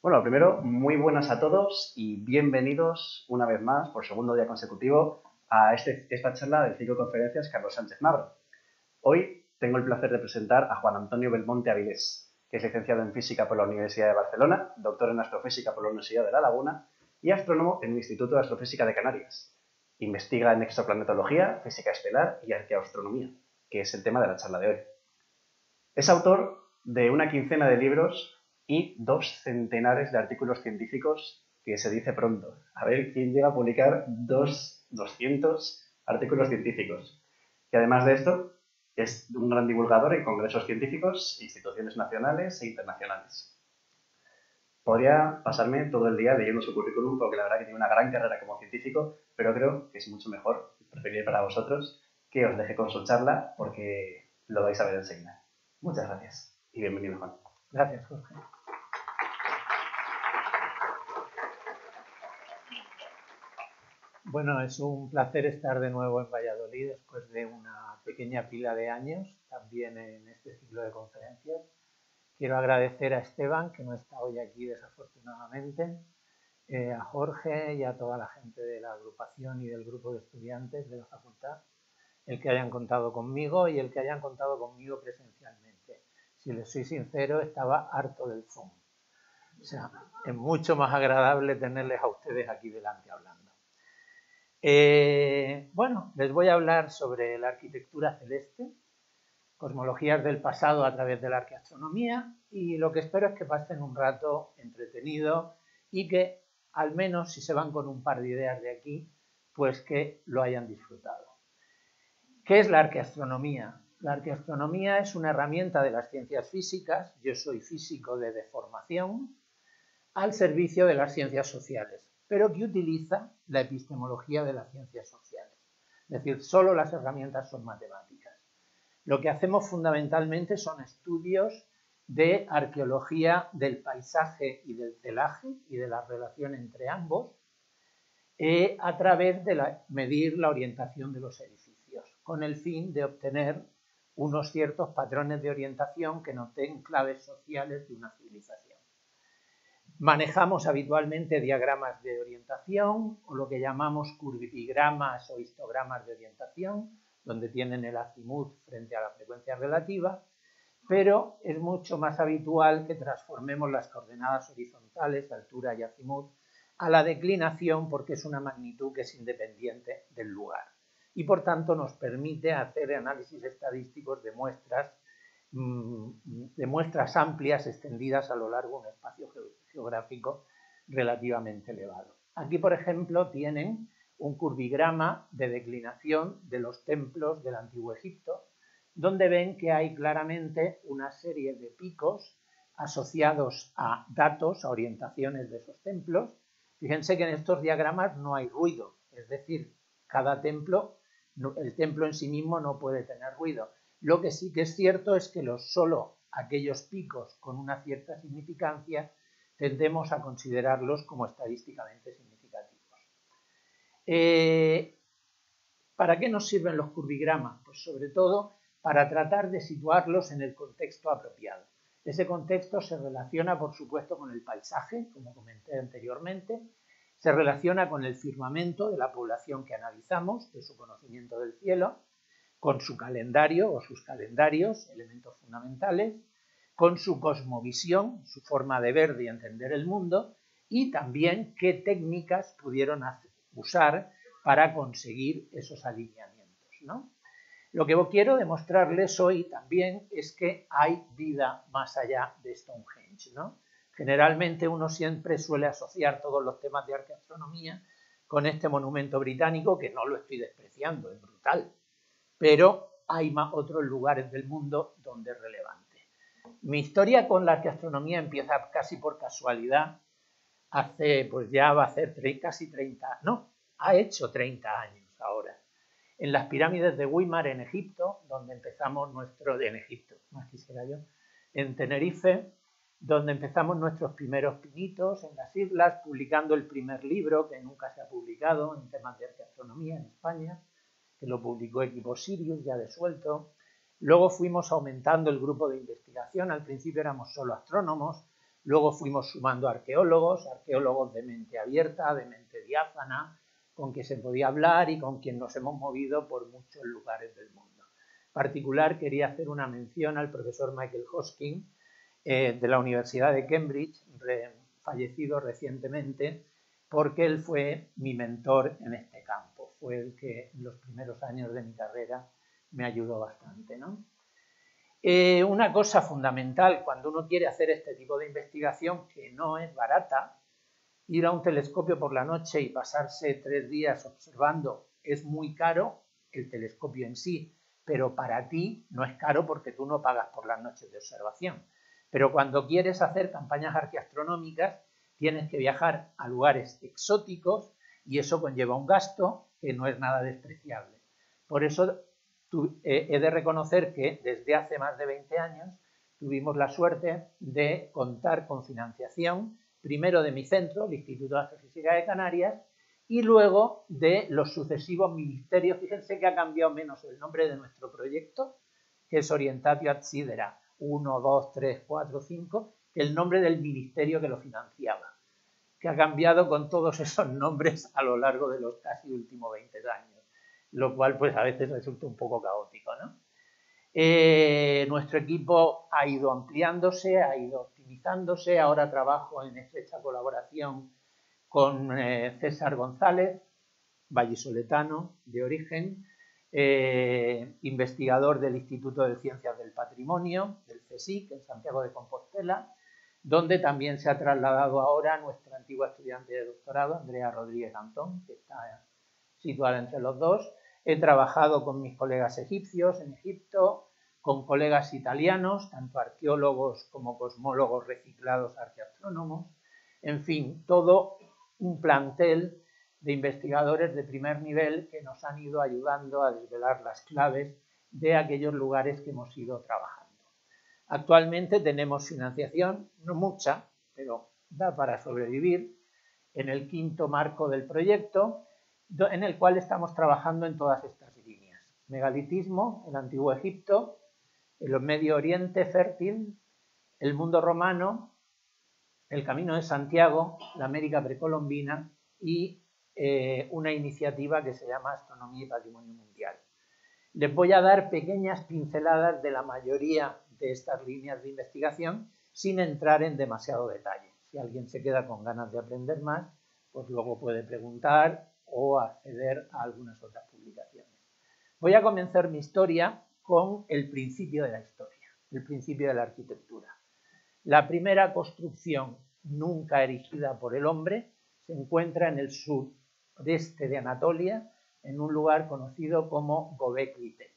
Bueno, lo primero, muy buenas a todos y bienvenidos una vez más, por segundo día consecutivo, a esta charla del ciclo de conferencias Carlos Sánchez Nabro. Hoy tengo el placer de presentar a Juan Antonio Belmonte Avilés, que es licenciado en Física por la Universidad de Barcelona, doctor en Astrofísica por la Universidad de La Laguna y astrónomo en el Instituto de Astrofísica de Canarias. Investiga en exoplanetología, física estelar y arqueoastronomía, que es el tema de la charla de hoy. Es autor de una quincena de libros y 2 centenares de artículos científicos, que se dice pronto. A ver quién llega a publicar 200 artículos científicos. Y además de esto, es un gran divulgador en congresos científicos, instituciones nacionales e internacionales. Podría pasarme todo el día leyendo su currículum porque la verdad que tiene una gran carrera como científico, pero creo que es mucho mejor, preferible para vosotros, que os deje con su charla porque lo vais a ver enseguida. Muchas gracias y bienvenido, Juan. Gracias, Jorge. Bueno, es un placer estar de nuevo en Valladolid después de una pequeña pila de años, también en este ciclo de conferencias. Quiero agradecer a Esteban, que no está hoy aquí desafortunadamente, a Jorge y a toda la gente de la agrupación y del grupo de estudiantes de la facultad, el que hayan contado conmigo y el que hayan contado conmigo presencialmente. Si les soy sincero, estaba harto del Zoom. O sea, es mucho más agradable tenerles a ustedes aquí delante hablando. Bueno, les voy a hablar sobre la arquitectura celeste, cosmologías del pasado a través de la arqueastronomía, y lo que espero es que pasen un rato entretenido y que, al menos si se van con un par de ideas de aquí, pues que lo hayan disfrutado. ¿Qué es la arqueastronomía? La arqueastronomía es una herramienta de las ciencias físicas, yo soy físico de formación, al servicio de las ciencias sociales, pero que utiliza la epistemología de las ciencias sociales. Es decir, solo las herramientas son matemáticas. Lo que hacemos fundamentalmente son estudios de arqueología del paisaje y del celaje y de la relación entre ambos a través de medir la orientación de los edificios, con el fin de obtener unos ciertos patrones de orientación que nos den claves sociales de una civilización. Manejamos habitualmente diagramas de orientación o lo que llamamos curvigramas o histogramas de orientación, donde tienen el azimut frente a la frecuencia relativa, pero es mucho más habitual que transformemos las coordenadas horizontales, altura y azimut, a la declinación porque es una magnitud que es independiente del lugar y por tanto nos permite hacer análisis estadísticos de muestras amplias extendidas a lo largo de un espacio geográfico relativamente elevado. Aquí, por ejemplo, tienen un curvigrama de declinación de los templos del Antiguo Egipto, donde ven que hay claramente una serie de picos asociados a datos, a orientaciones de esos templos. Fíjense que en estos diagramas no hay ruido, es decir, cada templo, el templo en sí mismo no puede tener ruido. Lo que sí que es cierto es que solo aquellos picos con una cierta significancia tendemos a considerarlos como estadísticamente significativos. ¿Para qué nos sirven los curvigramas? Pues sobre todo para tratar de situarlos en el contexto apropiado. Ese contexto se relaciona, por supuesto, con el paisaje, como comenté anteriormente, se relaciona con el firmamento de la población que analizamos, de su conocimiento del cielo, con su calendario o sus calendarios, elementos fundamentales, con su cosmovisión, su forma de ver y entender el mundo, y también qué técnicas pudieron usar para conseguir esos alineamientos, ¿no? Lo que quiero demostrarles hoy también es que hay vida más allá de Stonehenge, ¿no? Generalmente uno siempre suele asociar todos los temas de arqueastronomía con este monumento británico, que no lo estoy despreciando, es brutal, pero hay otros lugares del mundo donde es relevante. Mi historia con la arqueastronomía empieza casi por casualidad, pues ya va a hacer casi 30, no, ha hecho 30 años ahora, en las pirámides de Güímar en Egipto, donde empezamos en Tenerife, donde empezamos nuestros primeros pinitos en las islas, publicando el primer libro que nunca se ha publicado en temas de arqueastronomía en España, que lo publicó Equipo Sirius, ya desuelto. Luego fuimos aumentando el grupo de investigación, al principio éramos solo astrónomos, Luego fuimos sumando arqueólogos de mente abierta, de mente diáfana, con quien se podía hablar y con quien nos hemos movido por muchos lugares del mundo. En particular, quería hacer una mención al profesor Michael Hosking, de la Universidad de Cambridge, fallecido recientemente, porque él fue mi mentor en este campo. Fue el que en los primeros años de mi carrera me ayudó bastante, ¿no? Una cosa fundamental cuando uno quiere hacer este tipo de investigación, que no es barata, ir a un telescopio por la noche y pasarse 3 días observando es muy caro, el telescopio en sí, pero para ti no es caro porque tú no pagas por las noches de observación. Pero cuando quieres hacer campañas arqueastronómicas tienes que viajar a lugares exóticos y eso conlleva un gasto que no es nada despreciable. Por eso he de reconocer que desde hace más de 20 años tuvimos la suerte de contar con financiación, primero de mi centro, el Instituto de Astrofísica de Canarias, y luego de los sucesivos ministerios. Fíjense que ha cambiado menos el nombre de nuestro proyecto, que es Orientatio ad Sidera 1, 2, 3, 4, 5, que el nombre del ministerio que lo financiaba, que ha cambiado con todos esos nombres a lo largo de los casi últimos 20 años, lo cual pues a veces resulta un poco caótico, ¿no? Nuestro equipo ha ido ampliándose, ha ido optimizándose. Ahora trabajo en estrecha colaboración con César González, vallisoletano de origen, investigador del Instituto de Ciencias del Patrimonio, del CSIC, en Santiago de Compostela, donde también se ha trasladado ahora nuestra antigua estudiante de doctorado, Andrea Rodríguez Antón, que está situada entre los dos. He trabajado con mis colegas egipcios en Egipto, con colegas italianos, tanto arqueólogos como cosmólogos reciclados arqueastrónomos. En fin, todo un plantel de investigadores de primer nivel que nos han ido ayudando a desvelar las claves de aquellos lugares que hemos ido trabajando. Actualmente tenemos financiación, no mucha, pero da para sobrevivir, en el 5º marco del proyecto, en el cual estamos trabajando en todas estas líneas. Megalitismo, el Antiguo Egipto, el Medio Oriente fértil, el mundo romano, el Camino de Santiago, la América precolombina y una iniciativa que se llama Astronomía y Patrimonio Mundial. Les voy a dar pequeñas pinceladas de la mayoría de estas líneas de investigación sin entrar en demasiado detalle. Si alguien se queda con ganas de aprender más, pues luego puede preguntar o acceder a algunas otras publicaciones. Voy a comenzar mi historia con el principio de la historia, el principio de la arquitectura. La primera construcción nunca erigida por el hombre se encuentra en el sureste de Anatolia, en un lugar conocido como Göbekli Tepe.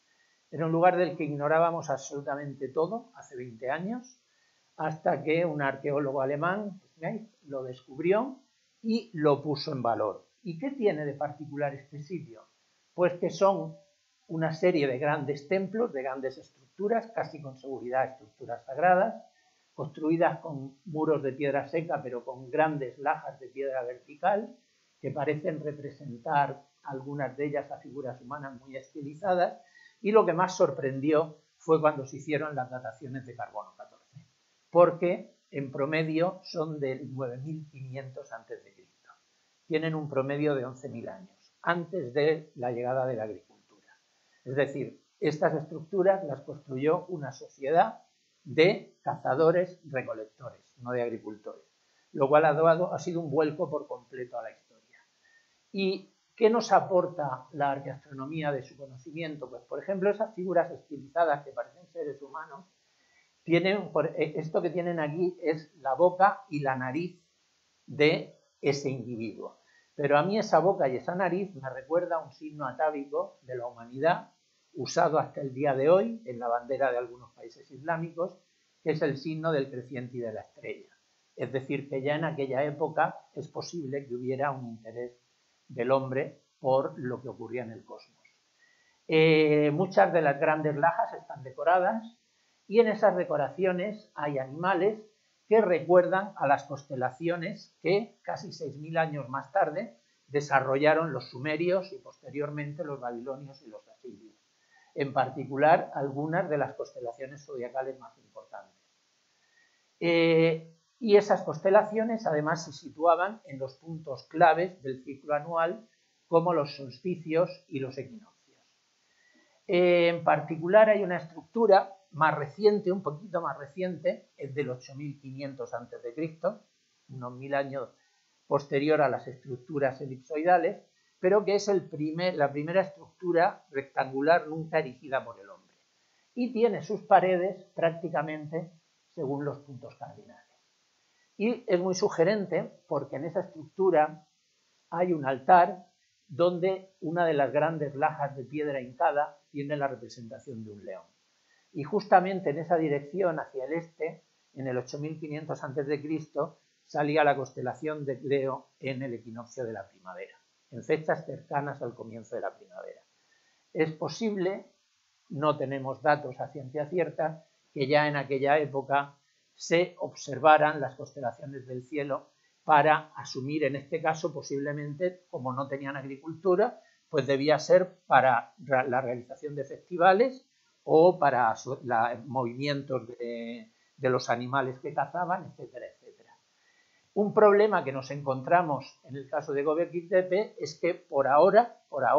Era un lugar del que ignorábamos absolutamente todo hace 20 años, hasta que un arqueólogo alemán, Schneid, lo descubrió y lo puso en valor. ¿Y qué tiene de particular este sitio? Pues que son una serie de grandes templos, de grandes estructuras, casi con seguridad estructuras sagradas, construidas con muros de piedra seca, pero con grandes lajas de piedra vertical, que parecen representar algunas de ellas a figuras humanas muy estilizadas, y lo que más sorprendió fue cuando se hicieron las dataciones de carbono 14, porque en promedio son de 9.500 a.C. Tienen un promedio de 11.000 años, antes de la llegada de la agricultura. Es decir, estas estructuras las construyó una sociedad de cazadores-recolectores, no de agricultores, lo cual ha sido un vuelco por completo a la historia. ¿Y qué nos aporta la arqueastronomía de su conocimiento? Pues, por ejemplo, esas figuras estilizadas que parecen seres humanos, esto que tienen aquí es la boca y la nariz de ese individuo. Pero a mí esa boca y esa nariz me recuerda a un signo atávico de la humanidad usado hasta el día de hoy en la bandera de algunos países islámicos, que es el signo del creciente y de la estrella. Es decir, que ya en aquella época es posible que hubiera un interés del hombre por lo que ocurría en el cosmos. Muchas de las grandes lajas están decoradas y en esas decoraciones hay animales que recuerdan a las constelaciones que casi 6.000 años más tarde desarrollaron los sumerios y posteriormente los babilonios y los asirios. En particular, algunas de las constelaciones zodiacales más importantes. Y esas constelaciones además se situaban en los puntos claves del ciclo anual, como los solsticios y los equinoccios. En particular hay una estructura más reciente, un poquito más reciente, es del 8500 a.C., unos 1000 años posterior a las estructuras elipsoidales, pero que es la primera estructura rectangular nunca erigida por el hombre. Y tiene sus paredes prácticamente según los puntos cardinales. Y es muy sugerente porque en esa estructura hay un altar donde una de las grandes lajas de piedra hincada tiene la representación de un león. Y justamente en esa dirección, hacia el este, en el 8500 a.C., salía la constelación de Leo en el equinoccio de la primavera, en fechas cercanas al comienzo de la primavera. Es posible, no tenemos datos a ciencia cierta, que ya en aquella época se observaran las constelaciones del cielo para asumir, en este caso, posiblemente, como no tenían agricultura, pues debía ser para la realización de festivales o para movimientos de los animales que cazaban, etcétera, etcétera. Un problema que nos encontramos en el caso de Göbekli Tepe es que por ahora,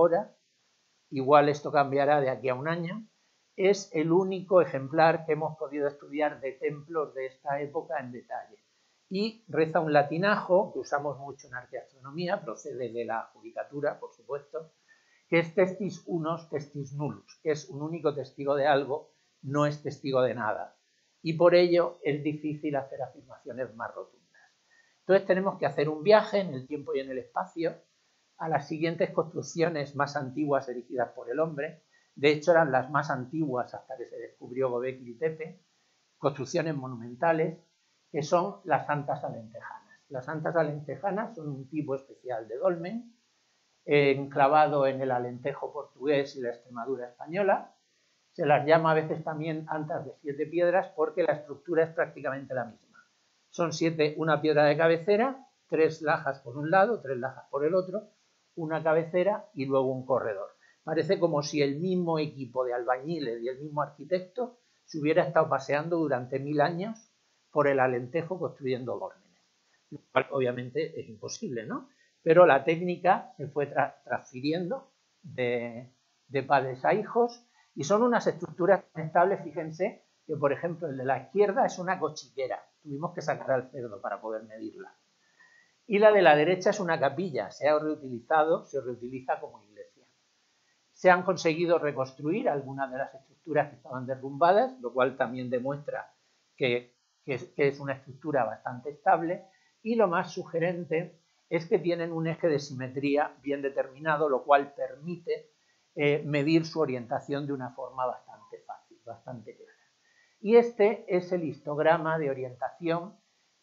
igual esto cambiará de aquí a un año, es el único ejemplar que hemos podido estudiar de templos de esta época en detalle. Y reza un latinajo que usamos mucho en arqueastronomía, procede de la judicatura, por supuesto, que es testis unos, testis nullus, que es un único testigo de algo, no es testigo de nada. Y por ello es difícil hacer afirmaciones más rotundas. Entonces tenemos que hacer un viaje en el tiempo y en el espacio a las siguientes construcciones más antiguas erigidas por el hombre. De hecho, eran las más antiguas hasta que se descubrió Göbekli Tepe, construcciones monumentales, que son las santas alentejanas. Las santas alentejanas son un tipo especial de dolmen, enclavado en el Alentejo portugués y la Extremadura española. Se las llama a veces también antas de 7 piedras porque la estructura es prácticamente la misma. Son 7, una piedra de cabecera, 3 lajas por un lado, 3 lajas por el otro, una cabecera y luego un corredor. Parece como si el mismo equipo de albañiles y el mismo arquitecto se hubiera estado paseando durante 1000 años por el Alentejo construyendo dólmenes. Lo cual obviamente es imposible, ¿no? Pero la técnica se fue transfiriendo de padres a hijos y son unas estructuras estables. Fíjense que, por ejemplo, el de la izquierda es una cochiquera. Tuvimos que sacar al cerdo para poder medirla. Y la de la derecha es una capilla. Se reutiliza como iglesia. Se han conseguido reconstruir algunas de las estructuras que estaban derrumbadas, lo cual también demuestra que es una estructura bastante estable. Y lo más sugerente es que tienen un eje de simetría bien determinado, lo cual permite medir su orientación de una forma bastante fácil, bastante clara. Y este es el histograma de orientación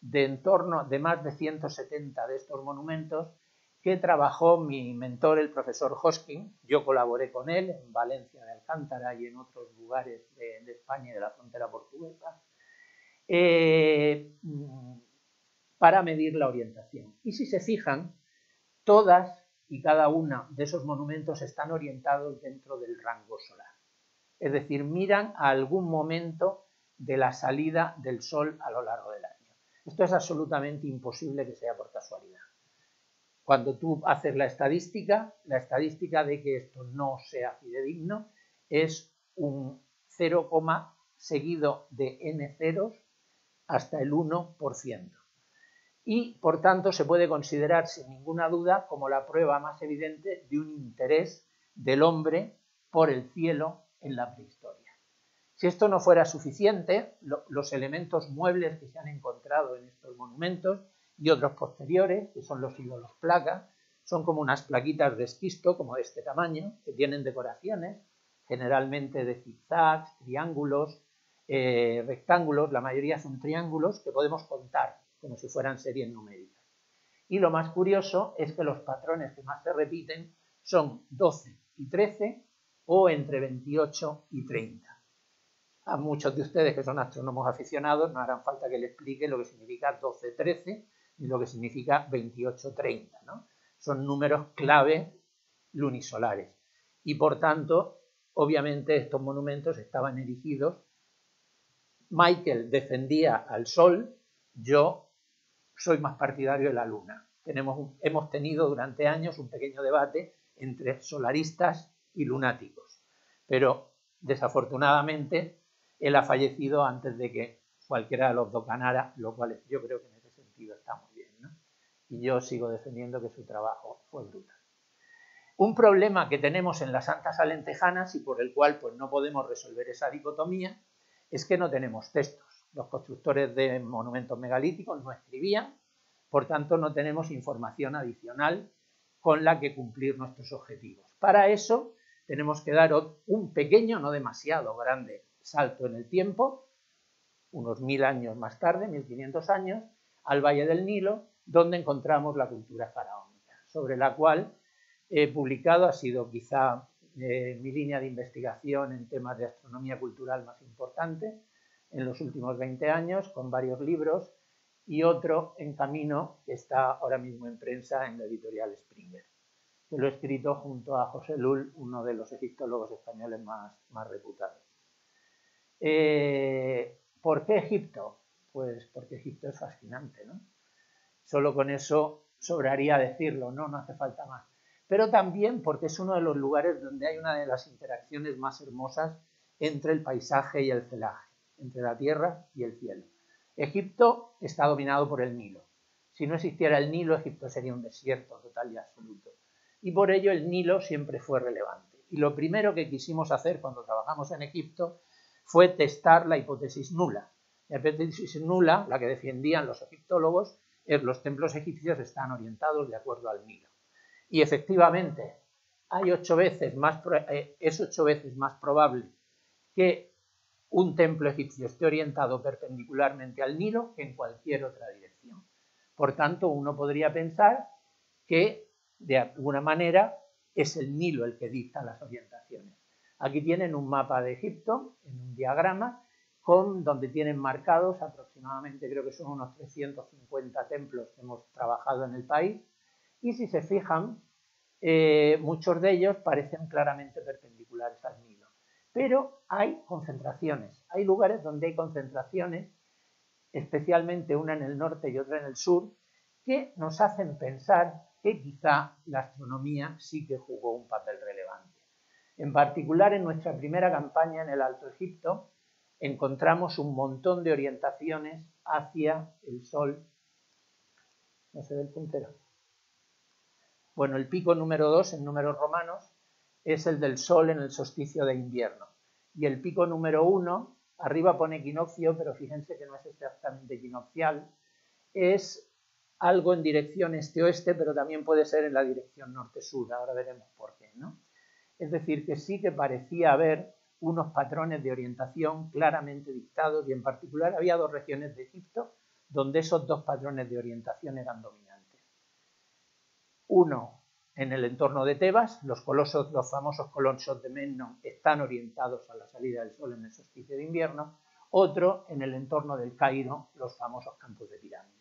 de más de 170 de estos monumentos que trabajó mi mentor, el profesor Hosking. Yo colaboré con él en Valencia de Alcántara y en otros lugares de España y de la frontera portuguesa, para medir la orientación. Y si se fijan, todas y cada uno de esos monumentos están orientados dentro del rango solar. Es decir, miran a algún momento de la salida del sol a lo largo del año. Esto es absolutamente imposible que sea por casualidad. Cuando tú haces la estadística de que esto no sea fidedigno es un 0, seguido de n ceros hasta el 1%. Y, por tanto, se puede considerar sin ninguna duda como la prueba más evidente de un interés del hombre por el cielo en la prehistoria. Si esto no fuera suficiente, los elementos muebles que se han encontrado en estos monumentos y otros posteriores, que son los ídolos placa, son como unas plaquitas de esquisto, como de este tamaño, que tienen decoraciones, generalmente de zigzags, triángulos, rectángulos. La mayoría son triángulos que podemos contar como si fueran series numéricas. Y lo más curioso es que los patrones que más se repiten son 12 y 13 o entre 28 y 30. A muchos de ustedes que son astrónomos aficionados no harán falta que les explique lo que significa 12-13 ni lo que significa 28-30, ¿no? Son números clave lunisolares. Y por tanto, obviamente estos monumentos estaban erigidos Michael defendía al Sol, yo soy más partidario de la Luna. Hemos tenido durante años un pequeño debate entre solaristas y lunáticos, pero desafortunadamente él ha fallecido antes de que cualquiera de los dos ganara, lo cual yo creo que en ese sentido está muy bien, ¿no? Y yo sigo defendiendo que su trabajo fue brutal. Un problema que tenemos en las santas alentejanas y por el cual pues, no podemos resolver esa dicotomía es que no tenemos textos. Los constructores de monumentos megalíticos no escribían, por tanto no tenemos información adicional con la que cumplir nuestros objetivos. Para eso tenemos que dar un pequeño, no demasiado grande, salto en el tiempo, unos 1000 años más tarde, 1500 años, al Valle del Nilo, donde encontramos la cultura faraónica, sobre la cual he publicado, ha sido quizá mi línea de investigación en temas de astronomía cultural más importante en los últimos 20 años, con varios libros, y otro en camino que está ahora mismo en prensa en la editorial Springer, que lo he escrito junto a José Lull, uno de los egiptólogos españoles más reputados. ¿Por qué Egipto? Pues porque Egipto es fascinante, ¿no? Solo con eso sobraría decirlo, no hace falta más. Pero también porque es uno de los lugares donde hay una de las interacciones más hermosas entre el paisaje y el celaje, entre la tierra y el cielo. Egipto está dominado por el Nilo. Si no existiera el Nilo, Egipto sería un desierto total y absoluto. Y por ello el Nilo siempre fue relevante. Y lo primero que quisimos hacer cuando trabajamos en Egipto fue testar la hipótesis nula. La hipótesis nula, la que defendían los egiptólogos, es los templos egipcios están orientados de acuerdo al Nilo. Y efectivamente, es 8 veces más probable que un templo egipcio esté orientado perpendicularmente al Nilo que en cualquier otra dirección. Por tanto, uno podría pensar que, de alguna manera, es el Nilo el que dicta las orientaciones. Aquí tienen un mapa de Egipto, en un diagrama, donde tienen marcados aproximadamente, creo que son unos 350 templos que hemos trabajado en el país, y si se fijan, muchos de ellos parecen claramente perpendiculares al Nilo. Pero hay concentraciones, hay lugares donde hay concentraciones, especialmente una en el norte y otra en el sur, que nos hacen pensar que quizá la astronomía sí que jugó un papel relevante. En particular, en nuestra primera campaña en el Alto Egipto, encontramos un montón de orientaciones hacia el Sol. ¿No se ve el puntero? Bueno, el pico número 2 en números romanos es el del Sol en el solsticio de invierno. Y el pico número 1, arriba pone equinoccio, pero fíjense que no es exactamente equinoccial, es algo en dirección este-oeste, pero también puede ser en la dirección norte-sur. Ahora veremos por qué, ¿no? Es decir, que sí que parecía haber unos patrones de orientación claramente dictados, y en particular había 2 regiones de Egipto donde esos 2 patrones de orientación eran dominantes. Uno en el entorno de Tebas, los famosos colosos de Memnon están orientados a la salida del sol en el solsticio de invierno. Otro en el entorno del Cairo, los famosos campos de pirámides.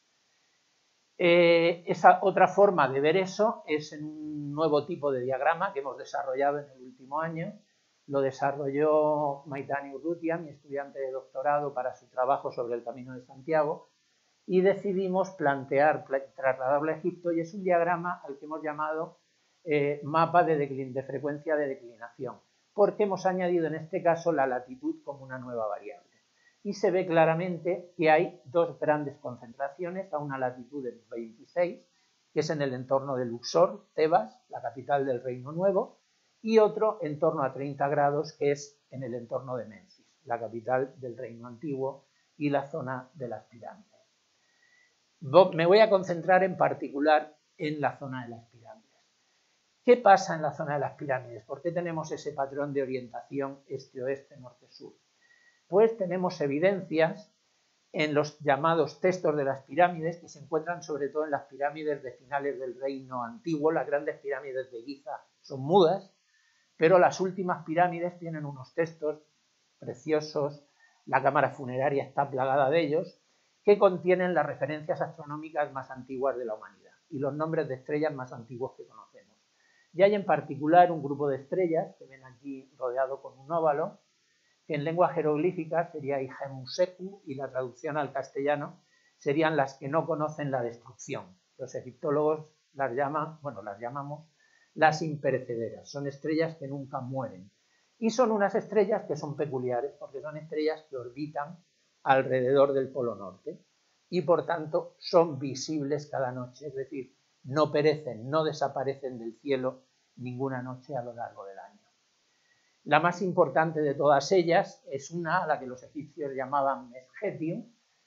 Esa otra forma de ver eso es en un nuevo tipo de diagrama que hemos desarrollado en el último año. Lo desarrolló Maitani Urrutia, mi estudiante de doctorado, para su trabajo sobre el Camino de Santiago, y decidimos trasladarlo a Egipto, y es un diagrama al que hemos llamado mapa de frecuencia de declinación, porque hemos añadido en este caso la latitud como una nueva variable. Y se ve claramente que hay 2 grandes concentraciones a una latitud de 26, que es en el entorno de Luxor, Tebas, la capital del Reino Nuevo, y otro en torno a 30 grados, que es en el entorno de Menfis, la capital del Reino Antiguo y la zona de las pirámides. Me voy a concentrar en particular en la zona de las pirámides. ¿Qué pasa en la zona de las pirámides? ¿Por qué tenemos ese patrón de orientación este-oeste, norte-sur? Pues tenemos evidencias en los llamados textos de las pirámides, que se encuentran sobre todo en las pirámides de finales del Reino Antiguo. Las grandes pirámides de Giza son mudas, pero las últimas pirámides tienen unos textos preciosos, la cámara funeraria está plagada de ellos, que contienen las referencias astronómicas más antiguas de la humanidad y los nombres de estrellas más antiguos que conocemos. Y hay en particular un grupo de estrellas, que ven aquí rodeado con un óvalo, que en lengua jeroglífica sería Igemuseku, y la traducción al castellano serían las que no conocen la destrucción. Los egiptólogos las llamamos las imperecederas. Son estrellas que nunca mueren. Y son unas estrellas que son peculiares porque son estrellas que orbitan alrededor del Polo Norte y por tanto son visibles cada noche, es decir, no perecen, no desaparecen del cielo ninguna noche a lo largo del año. La más importante de todas ellas es una a la que los egipcios llamaban Meskhetium.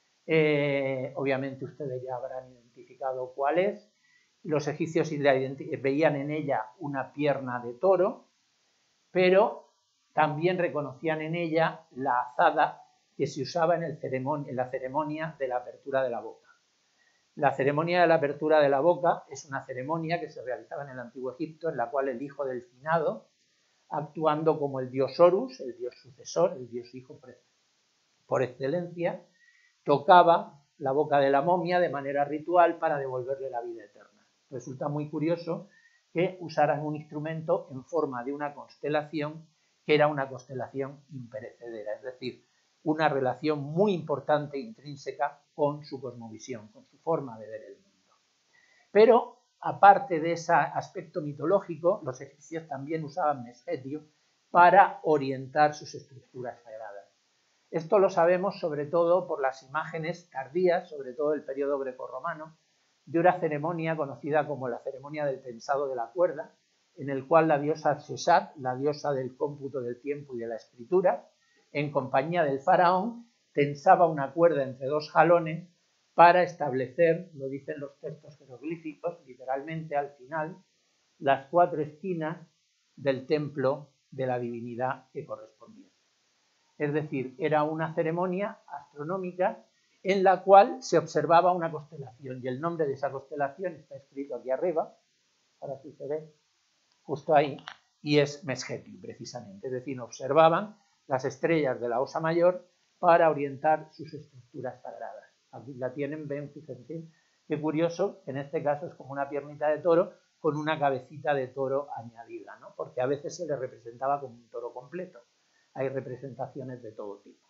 Obviamente ustedes ya habrán identificado cuál es. Los egipcios veían en ella una pierna de toro, pero también reconocían en ella la azada que se usaba en la ceremonia de la apertura de la boca. La ceremonia de la apertura de la boca es una ceremonia que se realizaba en el Antiguo Egipto, en la cual el hijo del finado, actuando como el dios Horus, el dios sucesor, el dios hijo por excelencia, tocaba la boca de la momia de manera ritual para devolverle la vida eterna. Resulta muy curioso que usaran un instrumento en forma de una constelación que era una constelación imperecedera, es decir, una relación muy importante e intrínseca con su cosmovisión, con su forma de ver el mundo. Pero, aparte de ese aspecto mitológico, los egipcios también usaban Meskhetium para orientar sus estructuras sagradas. Esto lo sabemos sobre todo por las imágenes tardías, sobre todo del periodo grecorromano, de una ceremonia conocida como la ceremonia del tensado de la cuerda, en el cual la diosa Seshat, la diosa del cómputo del tiempo y de la escritura, en compañía del faraón, tensaba una cuerda entre dos jalones para establecer, lo dicen los textos jeroglíficos, literalmente al final, las 4 esquinas del templo de la divinidad que correspondiese. Es decir, era una ceremonia astronómica en la cual se observaba una constelación, y el nombre de esa constelación está escrito aquí arriba, ahora sí se ve, justo ahí, y es Meskhetium, precisamente. Es decir, observaban las estrellas de la Osa Mayor para orientar sus estructuras sagradas. Aquí la tienen, ven, fíjense, qué curioso, en este caso es como una piernita de toro con una cabecita de toro añadida, ¿no? Porque a veces se le representaba como un toro completo. Hay representaciones de todo tipo.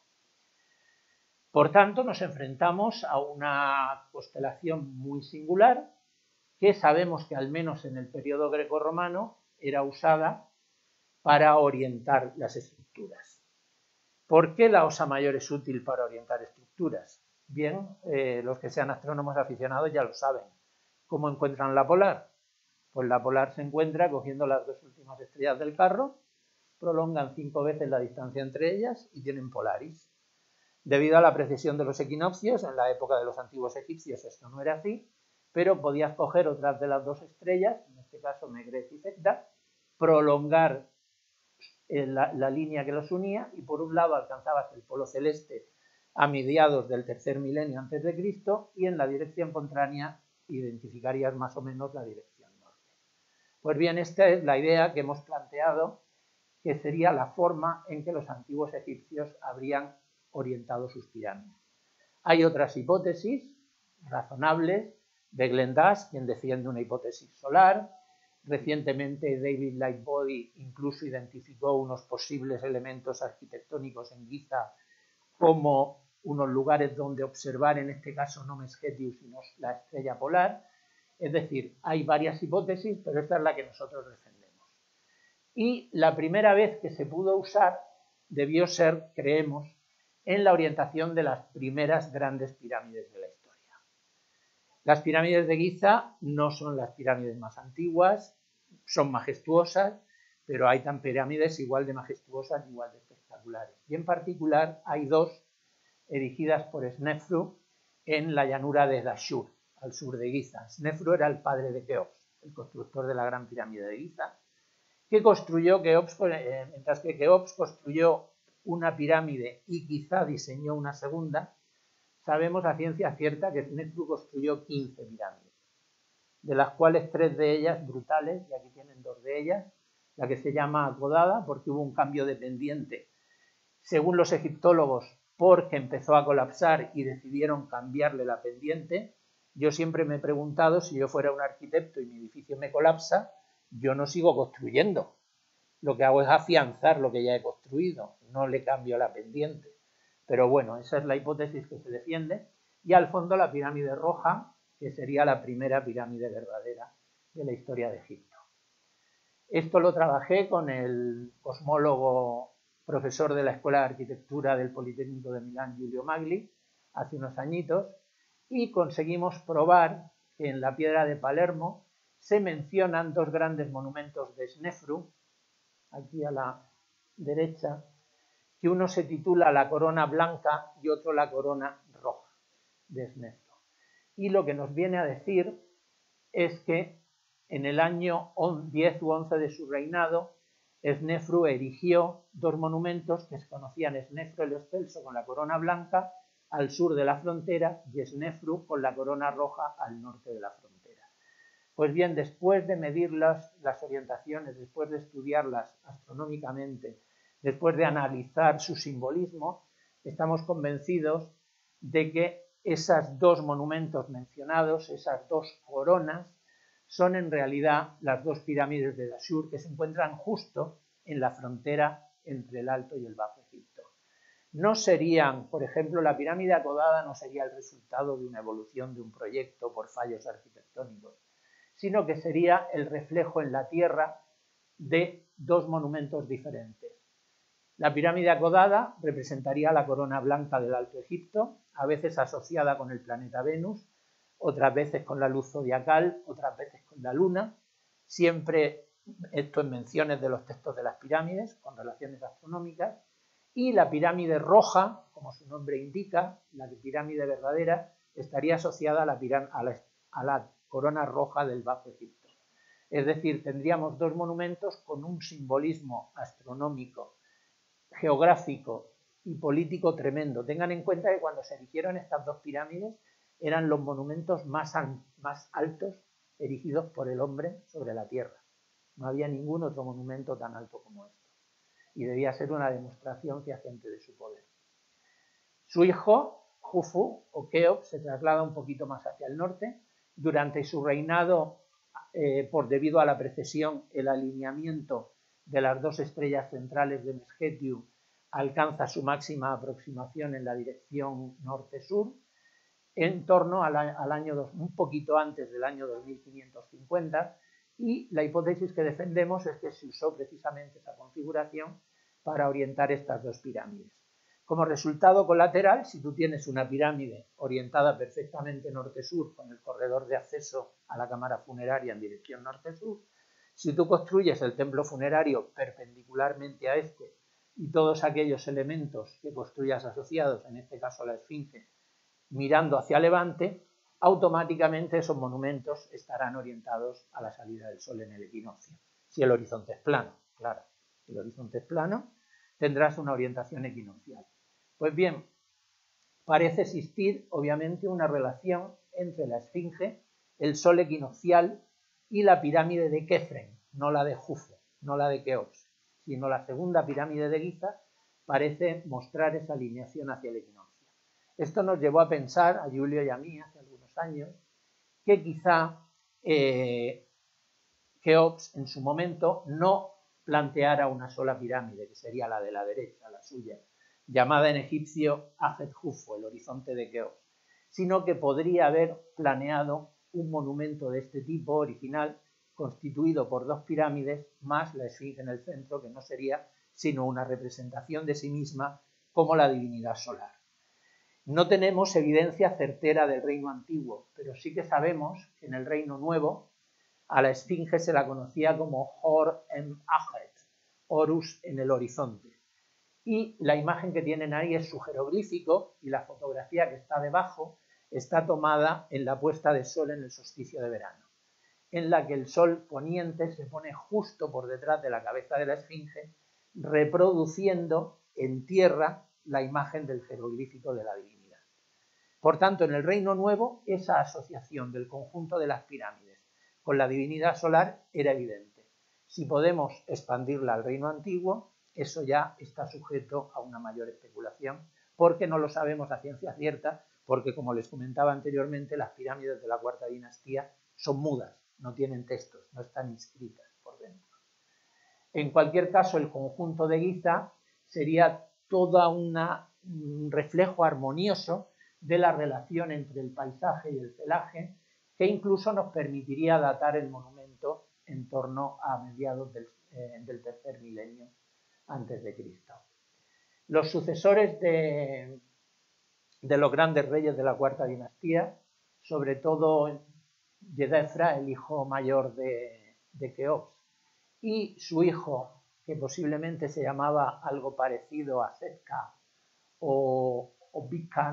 Por tanto, nos enfrentamos a una constelación muy singular que sabemos que al menos en el periodo grecorromano era usada para orientar las estructuras. ¿Por qué la Osa Mayor es útil para orientar estructuras? Bien, los que sean astrónomos aficionados ya lo saben. ¿Cómo encuentran la polar? Pues la polar se encuentra cogiendo las 2 últimas estrellas del carro, prolongan 5 veces la distancia entre ellas y tienen Polaris. Debido a la precesión de los equinoccios, en la época de los antiguos egipcios esto no era así, pero podías coger otras de las 2 estrellas, en este caso Megrez y Secda, prolongar la línea que los unía y por un lado alcanzabas el polo celeste a mediados del 3er milenio antes de Cristo y en la dirección contraria identificarías más o menos la dirección norte. Pues bien, esta es la idea que hemos planteado, que sería la forma en que los antiguos egipcios habrían orientado sus pirámides. Hay otras hipótesis razonables de Glendash, quien defiende una hipótesis solar. Recientemente David Lightbody incluso identificó unos posibles elementos arquitectónicos en Giza como unos lugares donde observar, en este caso no Meskhetium, sino la estrella polar. Es decir, hay varias hipótesis, pero esta es la que nosotros defendemos. Y la primera vez que se pudo usar debió ser, creemos, en la orientación de las primeras grandes pirámides de la historia. Las pirámides de Giza no son las pirámides más antiguas, son majestuosas, pero hay tan pirámides igual de majestuosas, igual de espectaculares. Y en particular hay 2 erigidas por Snefru en la llanura de Dashur, al sur de Giza. Snefru era el padre de Keops, el constructor de la gran pirámide de Giza, que construyó Keops, mientras que Keops construyó una pirámide y quizá diseñó una segunda. Sabemos a ciencia cierta que Snefru construyó 15 pirámides, de las cuales 3 de ellas brutales, y aquí tienen 2 de ellas, la que se llama acodada porque hubo un cambio de pendiente, según los egiptólogos, porque empezó a colapsar y decidieron cambiarle la pendiente. Yo siempre me he preguntado, si yo fuera un arquitecto y mi edificio me colapsa, yo no sigo construyendo. lo que hago es afianzar lo que ya he construido, no le cambio la pendiente. Pero bueno, esa es la hipótesis que se defiende. Y al fondo la pirámide roja, que sería la primera pirámide verdadera de la historia de Egipto. Esto lo trabajé con el cosmólogo profesor de la Escuela de Arquitectura del Politécnico de Milán, Giulio Magli, hace unos añitos, y conseguimos probar que en la piedra de Palermo se mencionan dos grandes monumentos de Snefru, aquí a la derecha, que uno se titula La Corona Blanca y otro La Corona Roja de Snefru. Y lo que nos viene a decir es que en el año 10 u 11 de su reinado, Snefru erigió dos monumentos que se conocían: Snefru el Excelso con la corona blanca al sur de la frontera y Snefru con la corona roja al norte de la frontera. Pues bien, después de medir las orientaciones, después de estudiarlas astronómicamente, después de analizar su simbolismo, estamos convencidos de que esos dos monumentos mencionados, esas dos coronas, son en realidad las dos pirámides de Dashur, que se encuentran justo en la frontera entre el Alto y el Bajo Egipto. No serían, por ejemplo, la pirámide acodada no sería el resultado de una evolución de un proyecto por fallos arquitectónicos, sino que sería el reflejo en la tierra de dos monumentos diferentes. La pirámide acodada representaría la corona blanca del Alto Egipto, a veces asociada con el planeta Venus, otras veces con la luz zodiacal, otras veces con la luna, siempre esto en menciones de los textos de las pirámides, con relaciones astronómicas, y la pirámide roja, como su nombre indica, la pirámide verdadera, estaría asociada a la corona roja del Bajo Egipto. Es decir, tendríamos dos monumentos con un simbolismo astronómico, geográfico y político tremendo. Tengan en cuenta que cuando se erigieron estas dos pirámides eran los monumentos más altos erigidos por el hombre sobre la tierra. No había ningún otro monumento tan alto como esto. Y debía ser una demostración fehaciente de su poder. Su hijo, Jufu o Keops, se traslada un poquito más hacia el norte. Durante su reinado, debido a la precesión, el alineamiento de las dos estrellas centrales de Meskhetiu alcanza su máxima aproximación en la dirección norte-sur, en torno al año, un poquito antes del año 2550, y la hipótesis que defendemos es que se usó precisamente esa configuración para orientar estas dos pirámides. Como resultado colateral, si tú tienes una pirámide orientada perfectamente norte-sur con el corredor de acceso a la cámara funeraria en dirección norte-sur, si tú construyes el templo funerario perpendicularmente a este y todos aquellos elementos que construyas asociados, en este caso la esfinge, mirando hacia levante, automáticamente esos monumentos estarán orientados a la salida del sol en el equinoccio. Si el horizonte es plano, claro. Si el horizonte es plano, tendrás una orientación equinoccial. Pues bien, parece existir obviamente una relación entre la esfinge, el sol equinoccial y la pirámide de Kefren, no la de Jufu, no la de Keops, sino la segunda pirámide de Giza parece mostrar esa alineación hacia el equinoccio. Esto nos llevó a pensar, a Giulio y a mí, hace algunos años, que quizá Keops en su momento no planteara una sola pirámide, que sería la de la derecha, la suya, llamada en egipcio Ajet Jufu, el horizonte de Keops, sino que podría haber planeado un monumento de este tipo original, constituido por dos pirámides, más la esfinge en el centro, que no sería sino una representación de sí misma como la divinidad solar. No tenemos evidencia certera del reino antiguo, pero sí que sabemos que en el reino nuevo a la esfinge se la conocía como Hor em Ajet, Horus en el horizonte. Y la imagen que tienen ahí es su jeroglífico y la fotografía que está debajo está tomada en la puesta de sol en el solsticio de verano, en la que el sol poniente se pone justo por detrás de la cabeza de la esfinge, reproduciendo en tierra la imagen del jeroglífico de la divinidad. Por tanto, en el Reino Nuevo, esa asociación del conjunto de las pirámides con la divinidad solar era evidente. Si podemos expandirla al Reino Antiguo, eso ya está sujeto a una mayor especulación, porque no lo sabemos a ciencia cierta, porque, como les comentaba anteriormente, las pirámides de la Cuarta Dinastía son mudas, no tienen textos, no están inscritas por dentro. En cualquier caso, el conjunto de Giza sería todo un reflejo armonioso de la relación entre el paisaje y el celaje, que incluso nos permitiría datar el monumento en torno a mediados del tercer milenio antes de Cristo. Los sucesores de los grandes reyes de la cuarta dinastía, sobre todo Yedefra, el hijo mayor de Keops, y su hijo, que posiblemente se llamaba algo parecido a Setka o Bika,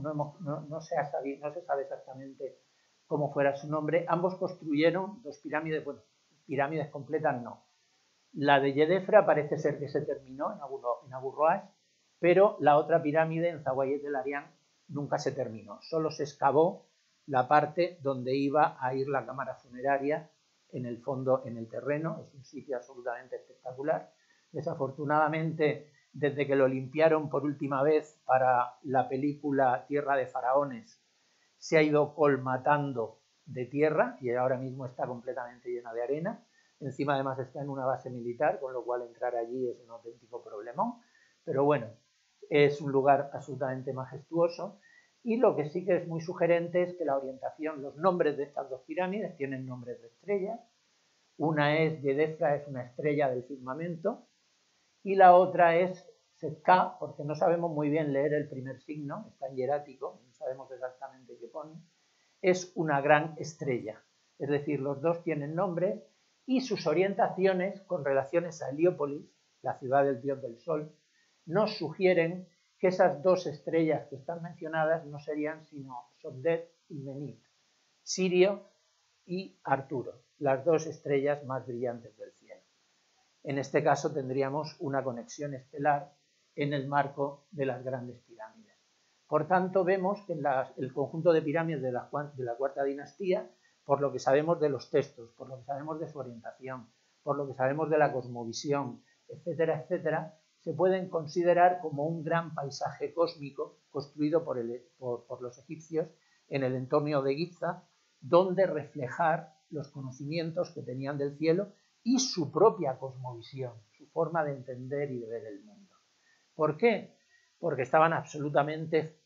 no se sabe exactamente cómo fuera su nombre. Ambos construyeron dos pirámides, bueno, pirámides completas no. La de Yedefra parece ser que se terminó en Abu Roash, pero la otra pirámide en Zawayet del Arián nunca se terminó. Solo se excavó la parte donde iba a ir la cámara funeraria en el fondo, en el terreno. Es un sitio absolutamente espectacular. Desafortunadamente, desde que lo limpiaron por última vez para la película Tierra de Faraones, se ha ido colmatando de tierra y ahora mismo está completamente llena de arena. Encima además está en una base militar, con lo cual entrar allí es un auténtico problemón. Pero bueno, es un lugar absolutamente majestuoso. Y lo que sí que es muy sugerente es que la orientación, los nombres de estas dos pirámides tienen nombres de estrellas. Una es Yedefra, es una estrella del firmamento, y la otra es Setka, porque no sabemos muy bien leer el primer signo, está en hierático, no sabemos exactamente qué pone. Es una gran estrella. Es decir, los dos tienen nombres y sus orientaciones con relaciones a Heliópolis, la ciudad del dios del sol, nos sugieren que esas dos estrellas que están mencionadas no serían sino Sogdet y Menit, Sirio y Arturo, las dos estrellas más brillantes del cielo. En este caso tendríamos una conexión estelar en el marco de las grandes pirámides. Por tanto, vemos que el conjunto de pirámides de la cuarta dinastía, por lo que sabemos de los textos, por lo que sabemos de su orientación, por lo que sabemos de la cosmovisión, etcétera, etcétera, se pueden considerar como un gran paisaje cósmico construido por los egipcios en el entorno de Giza, donde reflejar los conocimientos que tenían del cielo y su propia cosmovisión, su forma de entender y de ver el mundo. ¿Por qué? Porque estaban absolutamente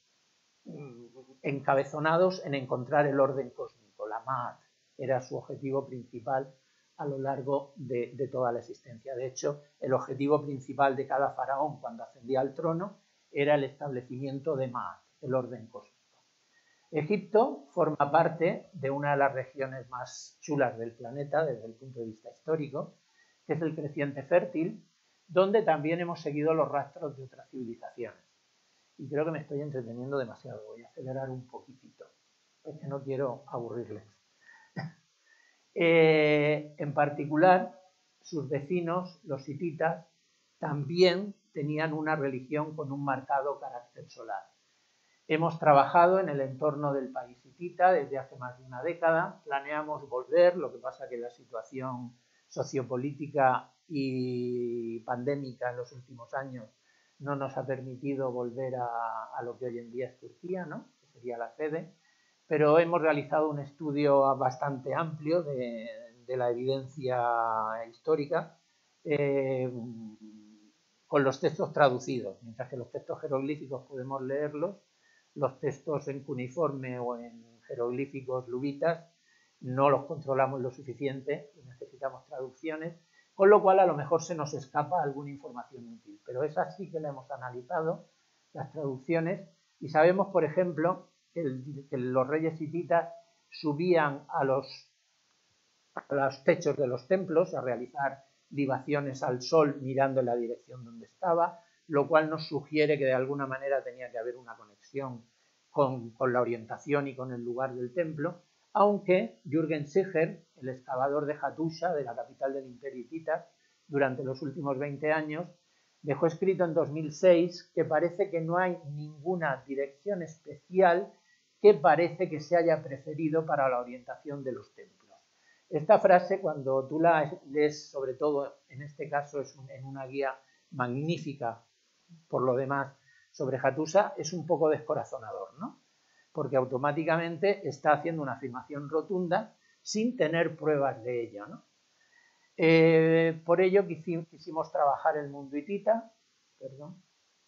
encabezonados en encontrar el orden cósmico. La Ma'at era su objetivo principal a lo largo de toda la existencia. De hecho, el objetivo principal de cada faraón cuando ascendía al trono era el establecimiento de Ma'at, el orden cósmico. Egipto forma parte de una de las regiones más chulas del planeta desde el punto de vista histórico, que es el creciente fértil, donde también hemos seguido los rastros de otras civilizaciones. Y creo que me estoy entreteniendo demasiado, voy a acelerar un poquitito, porque no quiero aburrirles. En particular, sus vecinos, los hititas, también tenían una religión con un marcado carácter solar. Hemos trabajado en el entorno del país hitita desde hace más de una década, planeamos volver, lo que pasa que la situación sociopolítica y pandémica en los últimos años no nos ha permitido volver a lo que hoy en día es Turquía, ¿no? Que sería la sede, pero hemos realizado un estudio bastante amplio de la evidencia histórica con los textos traducidos, mientras que los textos jeroglíficos podemos leerlos, los textos en cuneiforme o en jeroglíficos lubitas no los controlamos lo suficiente y necesitamos traducciones, con lo cual a lo mejor se nos escapa alguna información útil, pero esa sí que la hemos analizado, las traducciones, y sabemos, por ejemplo, que los reyes hititas subían a los techos de los templos a realizar libaciones al sol mirando en la dirección donde estaba, lo cual nos sugiere que de alguna manera tenía que haber una conexión con la orientación y con el lugar del templo, aunque Jürgen Siger, el excavador de Hattusha, de la capital del imperio hitita, durante los últimos 20 años, dejó escrito en 2006 que parece que no hay ninguna dirección especial que parece que se haya preferido para la orientación de los templos. Esta frase, cuando tú la lees, sobre todo en este caso es en una guía magnífica, por lo demás, sobre Hattusa, es un poco descorazonador, ¿no? Porque automáticamente está haciendo una afirmación rotunda sin tener pruebas de ello, ¿no? Por ello quisimos trabajar el mundo hitita. Perdón.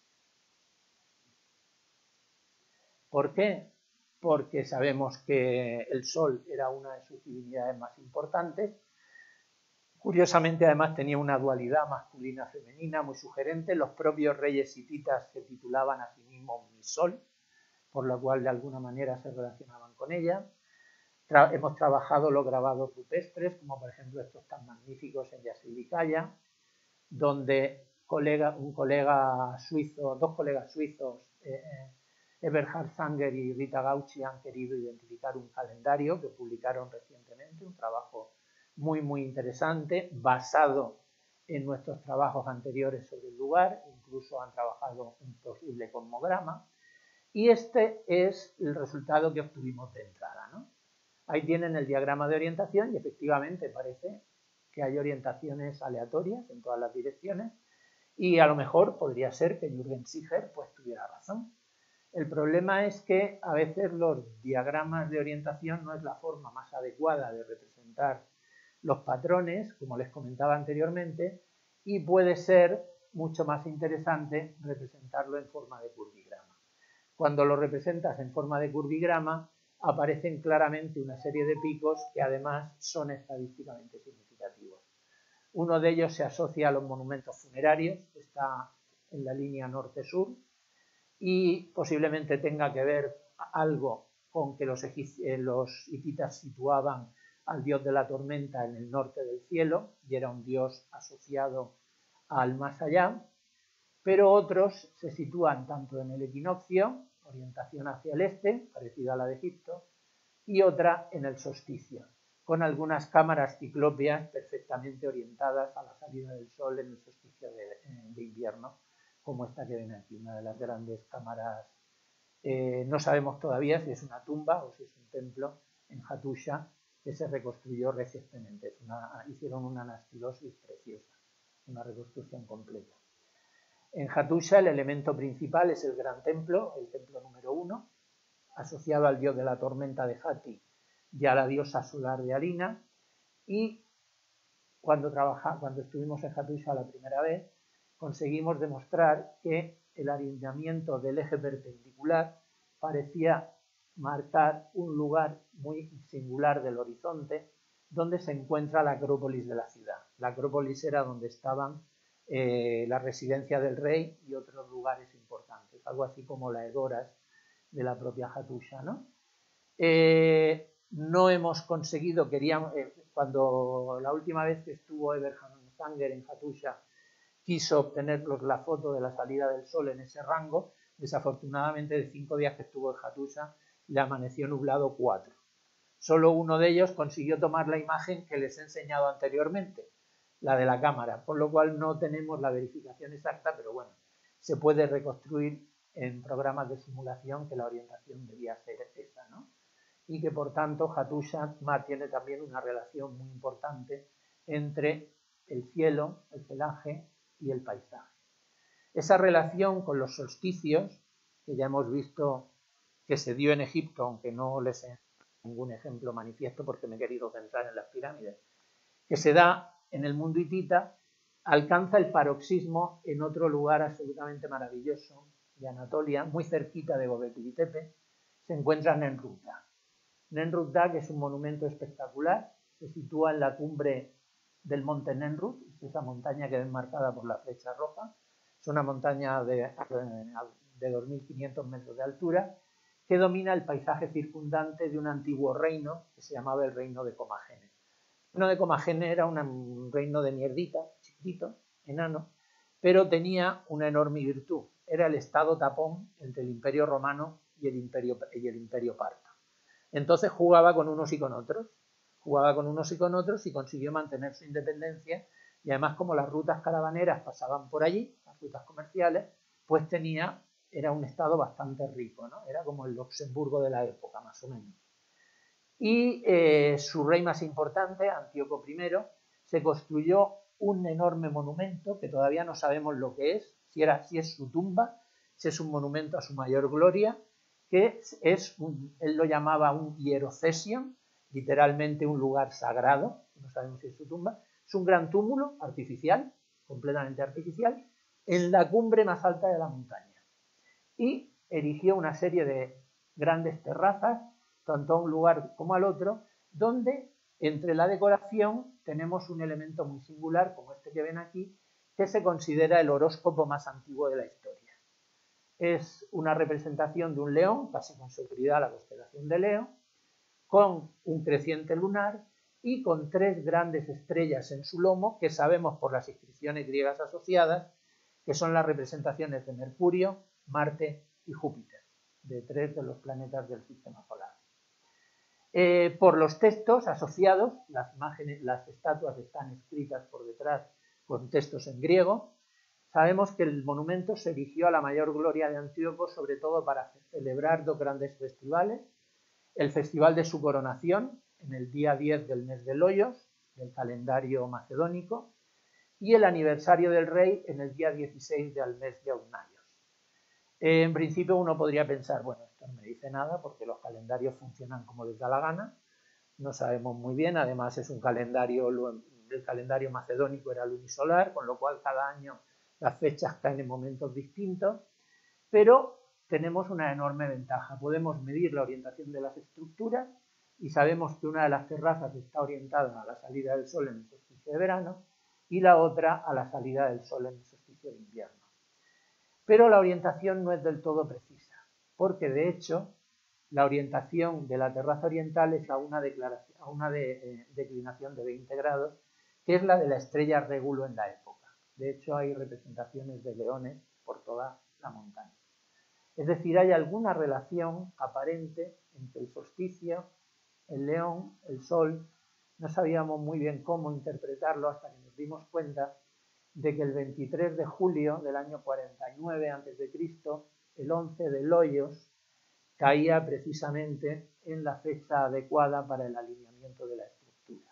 ¿Por qué? Porque sabemos que el Sol era una de sus divinidades más importantes. Curiosamente, además, tenía una dualidad masculina-femenina muy sugerente. Los propios reyes hititas se titulaban a sí mismos mi Sol, por lo cual de alguna manera se relacionaban con ella. Hemos trabajado los grabados rupestres, como por ejemplo estos tan magníficos en Yasilicaya, donde dos colegas suizos, Eberhard Sanger y Rita Gauci, han querido identificar un calendario que publicaron recientemente, un trabajo muy interesante, basado en nuestros trabajos anteriores sobre el lugar, incluso han trabajado un posible cosmograma, y este es el resultado que obtuvimos de entrada, ¿no? Ahí tienen el diagrama de orientación y efectivamente parece que hay orientaciones aleatorias en todas las direcciones y a lo mejor podría ser que Jürgen Siger pues tuviera razón. El problema es que a veces los diagramas de orientación no es la forma más adecuada de representar los patrones, como les comentaba anteriormente, y puede ser mucho más interesante representarlo en forma de curvigrama. Cuando lo representas en forma de curvigrama, aparecen claramente una serie de picos que además son estadísticamente significativos. Uno de ellos se asocia a los monumentos funerarios, está en la línea norte-sur, y posiblemente tenga que ver algo con que los hititas situaban al dios de la tormenta en el norte del cielo, y era un dios asociado al más allá, pero otros se sitúan tanto en el equinoccio, orientación hacia el este, parecida a la de Egipto, y otra en el solsticio, con algunas cámaras ciclópeas perfectamente orientadas a la salida del sol en el solsticio de invierno, como esta que ven aquí, una de las grandes cámaras. No sabemos todavía si es una tumba o si es un templo en Hattusha que se reconstruyó recientemente. Hicieron una anastilosis preciosa, una reconstrucción completa. En Hattusha el elemento principal es el gran templo, el templo número 1, asociado al dios de la tormenta de Hati y a la diosa solar de Alina. Y cuando estuvimos en Hattusha la primera vez, conseguimos demostrar que el alineamiento del eje perpendicular parecía marcar un lugar muy singular del horizonte donde se encuentra la acrópolis de la ciudad. La acrópolis era donde estaban la residencia del rey y otros lugares importantes, algo así como la Edoras de la propia Hattusha, ¿no? No hemos conseguido, cuando la última vez que estuvo Eberhard Sanger en Hattusha quiso obtener la foto de la salida del sol en ese rango, desafortunadamente de 5 días que estuvo en Hattusha le amaneció nublado 4. Solo uno de ellos consiguió tomar la imagen que les he enseñado anteriormente, la de la cámara, por lo cual no tenemos la verificación exacta, pero bueno, se puede reconstruir en programas de simulación que la orientación debía ser esa, ¿no? Y que por tanto Hattusha tiene también una relación muy importante entre el cielo, el celaje y el paisaje. Esa relación con los solsticios, que ya hemos visto que se dio en Egipto, aunque no les he ningún ejemplo manifiesto porque me he querido centrar en las pirámides, que se da en el mundo hitita, alcanza el paroxismo en otro lugar absolutamente maravilloso de Anatolia, muy cerquita de Göbekli Tepe, se encuentra Nenrut-Da. Nenrut-Da, que es un monumento espectacular, se sitúa en la cumbre del monte Nenrut, es esa montaña que ven marcada por la flecha roja, es una montaña de 2.500 metros de altura, que domina el paisaje circundante de un antiguo reino que se llamaba el reino de Comagene. El reino de Comagene era un reino de mierdita, chiquitito, enano, pero tenía una enorme virtud. Era el estado tapón entre el Imperio Romano y el Imperio Parto. Entonces jugaba con unos y con otros y consiguió mantener su independencia, y además como las rutas caravaneras pasaban por allí, las rutas comerciales, pues era un estado bastante rico, ¿no? Era como el Luxemburgo de la época, más o menos. Y su rey más importante, Antíoco I, se construyó un enorme monumento que todavía no sabemos lo que es, si es su tumba, si es un monumento a su mayor gloria, que él lo llamaba un hierocesion, literalmente un lugar sagrado, no sabemos si es su tumba, Es un gran túmulo artificial, completamente artificial, en la cumbre más alta de la montaña. Y erigió una serie de grandes terrazas, tanto a un lugar como al otro, donde entre la decoración tenemos un elemento muy singular, como este que ven aquí, que se considera el horóscopo más antiguo de la historia. Es una representación de un león, casi con seguridad la constelación de Leo, con un creciente lunar y con 3 grandes estrellas en su lomo, que sabemos por las inscripciones griegas asociadas, que son las representaciones de Mercurio, Marte y Júpiter, de 3 de los planetas del sistema solar. Por los textos asociados, las estatuas están escritas por detrás con textos en griego. Sabemos que el monumento se erigió a la mayor gloria de Antíoco, sobre todo para celebrar 2 grandes festivales: el festival de su coronación, en el día 10 del mes de Loyos, del calendario macedónico, y el aniversario del rey en el día 16 del mes de Aunayos. En principio uno podría pensar, bueno, esto no me dice nada porque los calendarios funcionan como les da la gana, no sabemos muy bien, además es un calendario, el calendario macedónico era lunisolar, con lo cual cada año las fechas caen en momentos distintos, pero tenemos una enorme ventaja. Podemos medir la orientación de las estructuras y sabemos que una de las terrazas está orientada a la salida del sol en el solsticio de verano y la otra a la salida del sol en el solsticio de invierno. Pero la orientación no es del todo precisa, porque de hecho la orientación de la terraza oriental es a una declinación de 20 grados, que es la de la estrella Régulo en la época. De hecho hay representaciones de leones por toda la montaña. Es decir, hay alguna relación aparente entre el solsticio, el león, el sol. No sabíamos muy bien cómo interpretarlo hasta que nos dimos cuenta de que el 23 de julio del año 49 a.C., el 11 de Loyos, caía precisamente en la fecha adecuada para el alineamiento de la estructura.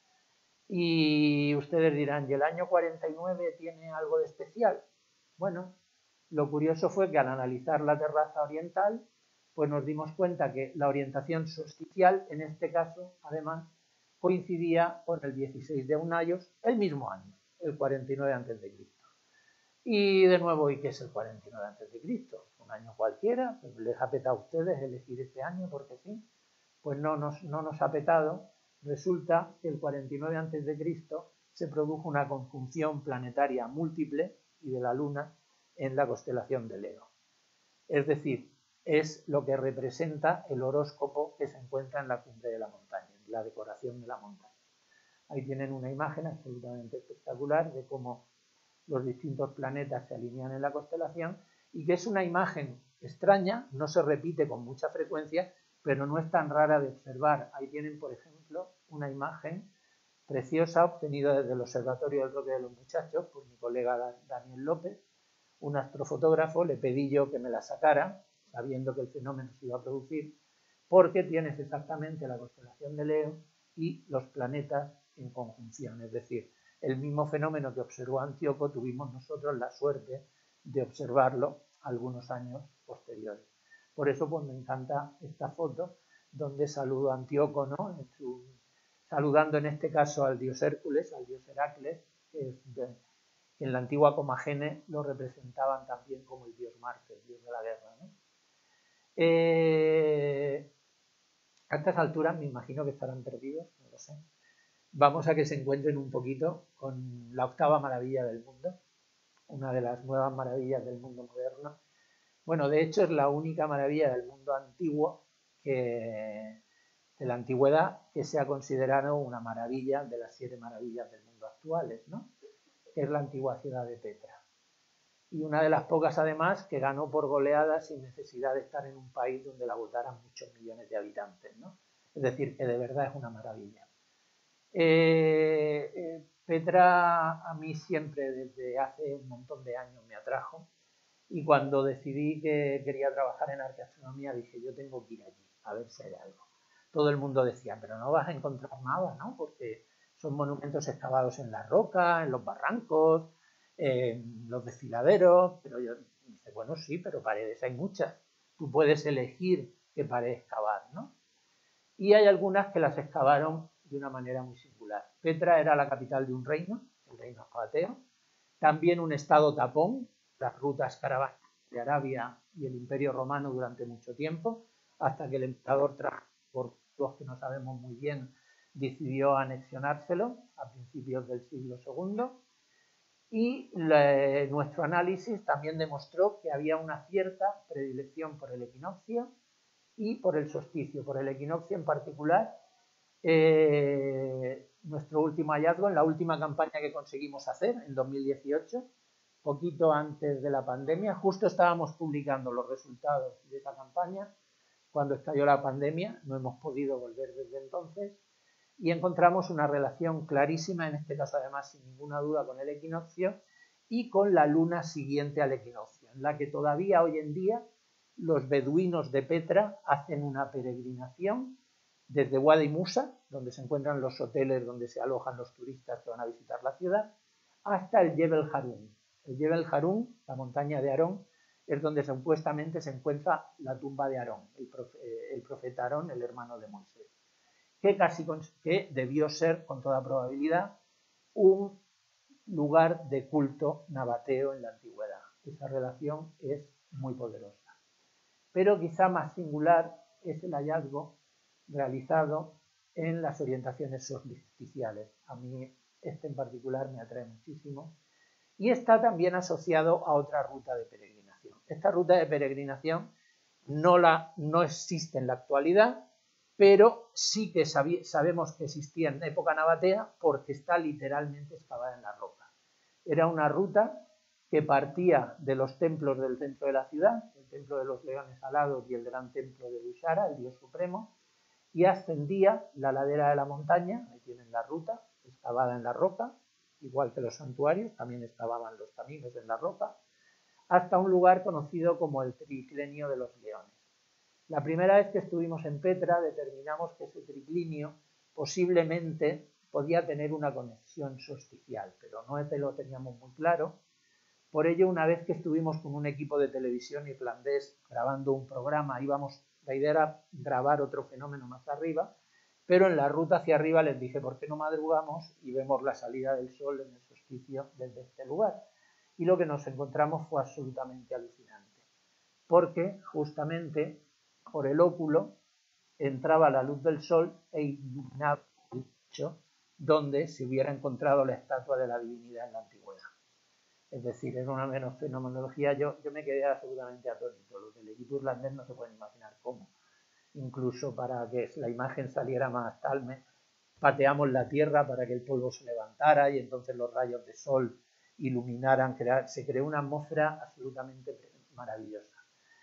Y ustedes dirán, ¿y el año 49 tiene algo de especial? Bueno, lo curioso fue que al analizar la terraza oriental, pues nos dimos cuenta que la orientación solsticial, en este caso, además, coincidía con el 16 de Aunayos, el mismo año, el 49 a.C. Y de nuevo, ¿y qué es el 49 a.C.? Un año cualquiera, pues les ha petado a ustedes elegir este año porque sí. Pues no nos ha petado. Resulta que el 49 a.C. se produjo una conjunción planetaria múltiple y de la Luna en la constelación de Leo. Es decir, es lo que representa el horóscopo que se encuentra en la cumbre de la montaña, en la decoración de la montaña. Ahí tienen una imagen absolutamente espectacular de cómo los distintos planetas se alinean en la constelación y que es una imagen extraña, no se repite con mucha frecuencia, pero no es tan rara de observar. Ahí tienen, por ejemplo, una imagen preciosa obtenida desde el Observatorio del Roque de los Muchachos por mi colega Daniel López, un astrofotógrafo. Le pedí yo que me la sacara, sabiendo que el fenómeno se iba a producir, porque tienes exactamente la constelación de Leo y los planetas en conjunción, es decir, el mismo fenómeno que observó Antíoco tuvimos nosotros la suerte de observarlo algunos años posteriores. Por eso pues me encanta esta foto donde saludo a Antíoco, ¿no? Saludando en este caso al dios Hércules, al dios Heracles, que en la antigua Comagene lo representaban también como el dios Marte, el dios de la guerra, ¿no? A estas alturas me imagino que estarán perdidos, no lo sé. Vamos a que se encuentren un poquito con la 8ª maravilla del mundo, una de las nuevas maravillas del mundo moderno. Bueno, de hecho es la única maravilla del mundo antiguo, de la antigüedad, que se ha considerado una maravilla de las 7 maravillas del mundo actuales, ¿no? Que es la antigua ciudad de Petra. Y una de las pocas, además, que ganó por goleada sin necesidad de estar en un país donde la votaran muchos millones de habitantes, ¿no? Es decir, que de verdad es una maravilla. Petra a mí siempre desde hace un montón de años me atrajo, y cuando decidí que quería trabajar en arqueastronomía dije, yo tengo que ir allí a ver si hay algo. Todo el mundo decía, pero no vas a encontrar nada, ¿no? Porque son monumentos excavados en la roca, en los barrancos, en los desfiladeros. Pero yo dije, bueno, sí, pero paredes hay muchas, tú puedes elegir qué pared excavar, ¿no? Y hay algunas que las excavaron de una manera muy singular. espectacular. Petra era la capital de un reino, el reino nabateo, también un estado tapón, las rutas caravanas de Arabia y el Imperio Romano durante mucho tiempo, hasta que el emperador Trajano, por los que no sabemos muy bien, decidió anexionárselo a principios del siglo II. Y nuestro análisis también demostró que había una cierta predilección por el equinoccio y por el solsticio, por el equinoccio en particular. Nuestro último hallazgo en la última campaña que conseguimos hacer, en 2018, poquito antes de la pandemia, justo estábamos publicando los resultados de esa campaña cuando estalló la pandemia, no hemos podido volver desde entonces, y encontramos una relación clarísima, en este caso además sin ninguna duda, con el equinoccio y con la luna siguiente al equinoccio, en la que todavía hoy en día los beduinos de Petra hacen una peregrinación desde Wadi Musa, donde se encuentran los hoteles donde se alojan los turistas que van a visitar la ciudad, hasta el Jebel Harun. El Jebel Harun, la montaña de Aarón, es donde supuestamente se encuentra la tumba de Aarón, el profeta Aarón, el hermano de Moisés, que debió ser, con toda probabilidad, un lugar de culto nabateo en la antigüedad. Esa relación es muy poderosa. Pero quizá más singular es el hallazgo realizado en las orientaciones solsticiales. A mí este en particular me atrae muchísimo y está también asociado a otra ruta de peregrinación. Esta ruta de peregrinación no existe en la actualidad, pero sí que sabemos que existía en época nabatea porque está literalmente excavada en la roca. Era una ruta que partía de los templos del centro de la ciudad, el templo de los leones alados y el gran templo de Ushara, el dios supremo, y ascendía la ladera de la montaña, ahí tienen la ruta, excavada en la roca, igual que los santuarios, también excavaban los caminos en la roca, hasta un lugar conocido como el triclinio de los leones. La primera vez que estuvimos en Petra determinamos que ese triclinio posiblemente podía tener una conexión solsticial, pero no lo teníamos muy claro. Por ello, una vez que estuvimos con un equipo de televisión irlandés grabando un programa, la idea era grabar otro fenómeno más arriba, pero en la ruta hacia arriba les dije, ¿por qué no madrugamos y vemos la salida del sol en el solsticio desde este lugar? Y lo que nos encontramos fue absolutamente alucinante, porque justamente por el óculo entraba la luz del sol e iluminaba el techo donde se hubiera encontrado la estatua de la divinidad en la antigüedad. Es decir, es una fenomenología, yo me quedé absolutamente atónito. Los del equipo irlandés no se pueden imaginar cómo. Incluso para que la imagen saliera más tal, pateamos la tierra para que el polvo se levantara y entonces los rayos de sol iluminaran, se creó una atmósfera absolutamente maravillosa.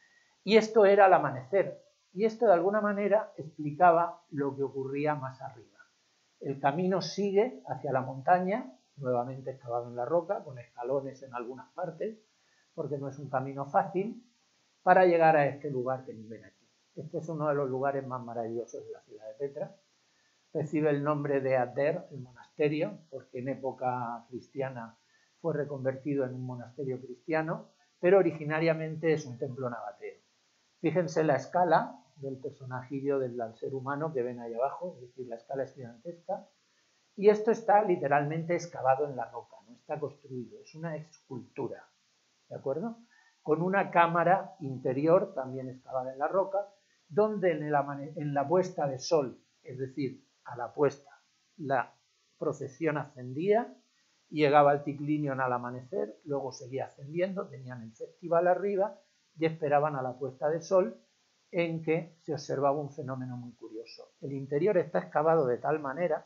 Y esto era al amanecer, y esto de alguna manera explicaba lo que ocurría más arriba. El camino sigue hacia la montaña, nuevamente excavado en la roca, con escalones en algunas partes, porque no es un camino fácil, para llegar a este lugar que ven aquí. Este es uno de los lugares más maravillosos de la ciudad de Petra. Recibe el nombre de Ader, el monasterio, porque en época cristiana fue reconvertido en un monasterio cristiano, pero originariamente es un templo nabateo. Fíjense la escala del personajillo del ser humano que ven ahí abajo, es decir, la escala es gigantesca, y esto está literalmente excavado en la roca, no está construido, es una escultura, ¿de acuerdo? Con una cámara interior también excavada en la roca, donde en la puesta de sol, es decir, a la puesta, la procesión ascendía, llegaba al triclinio al amanecer, luego seguía ascendiendo, tenían el festival arriba y esperaban a la puesta de sol, en que se observaba un fenómeno muy curioso. El interior está excavado de tal manera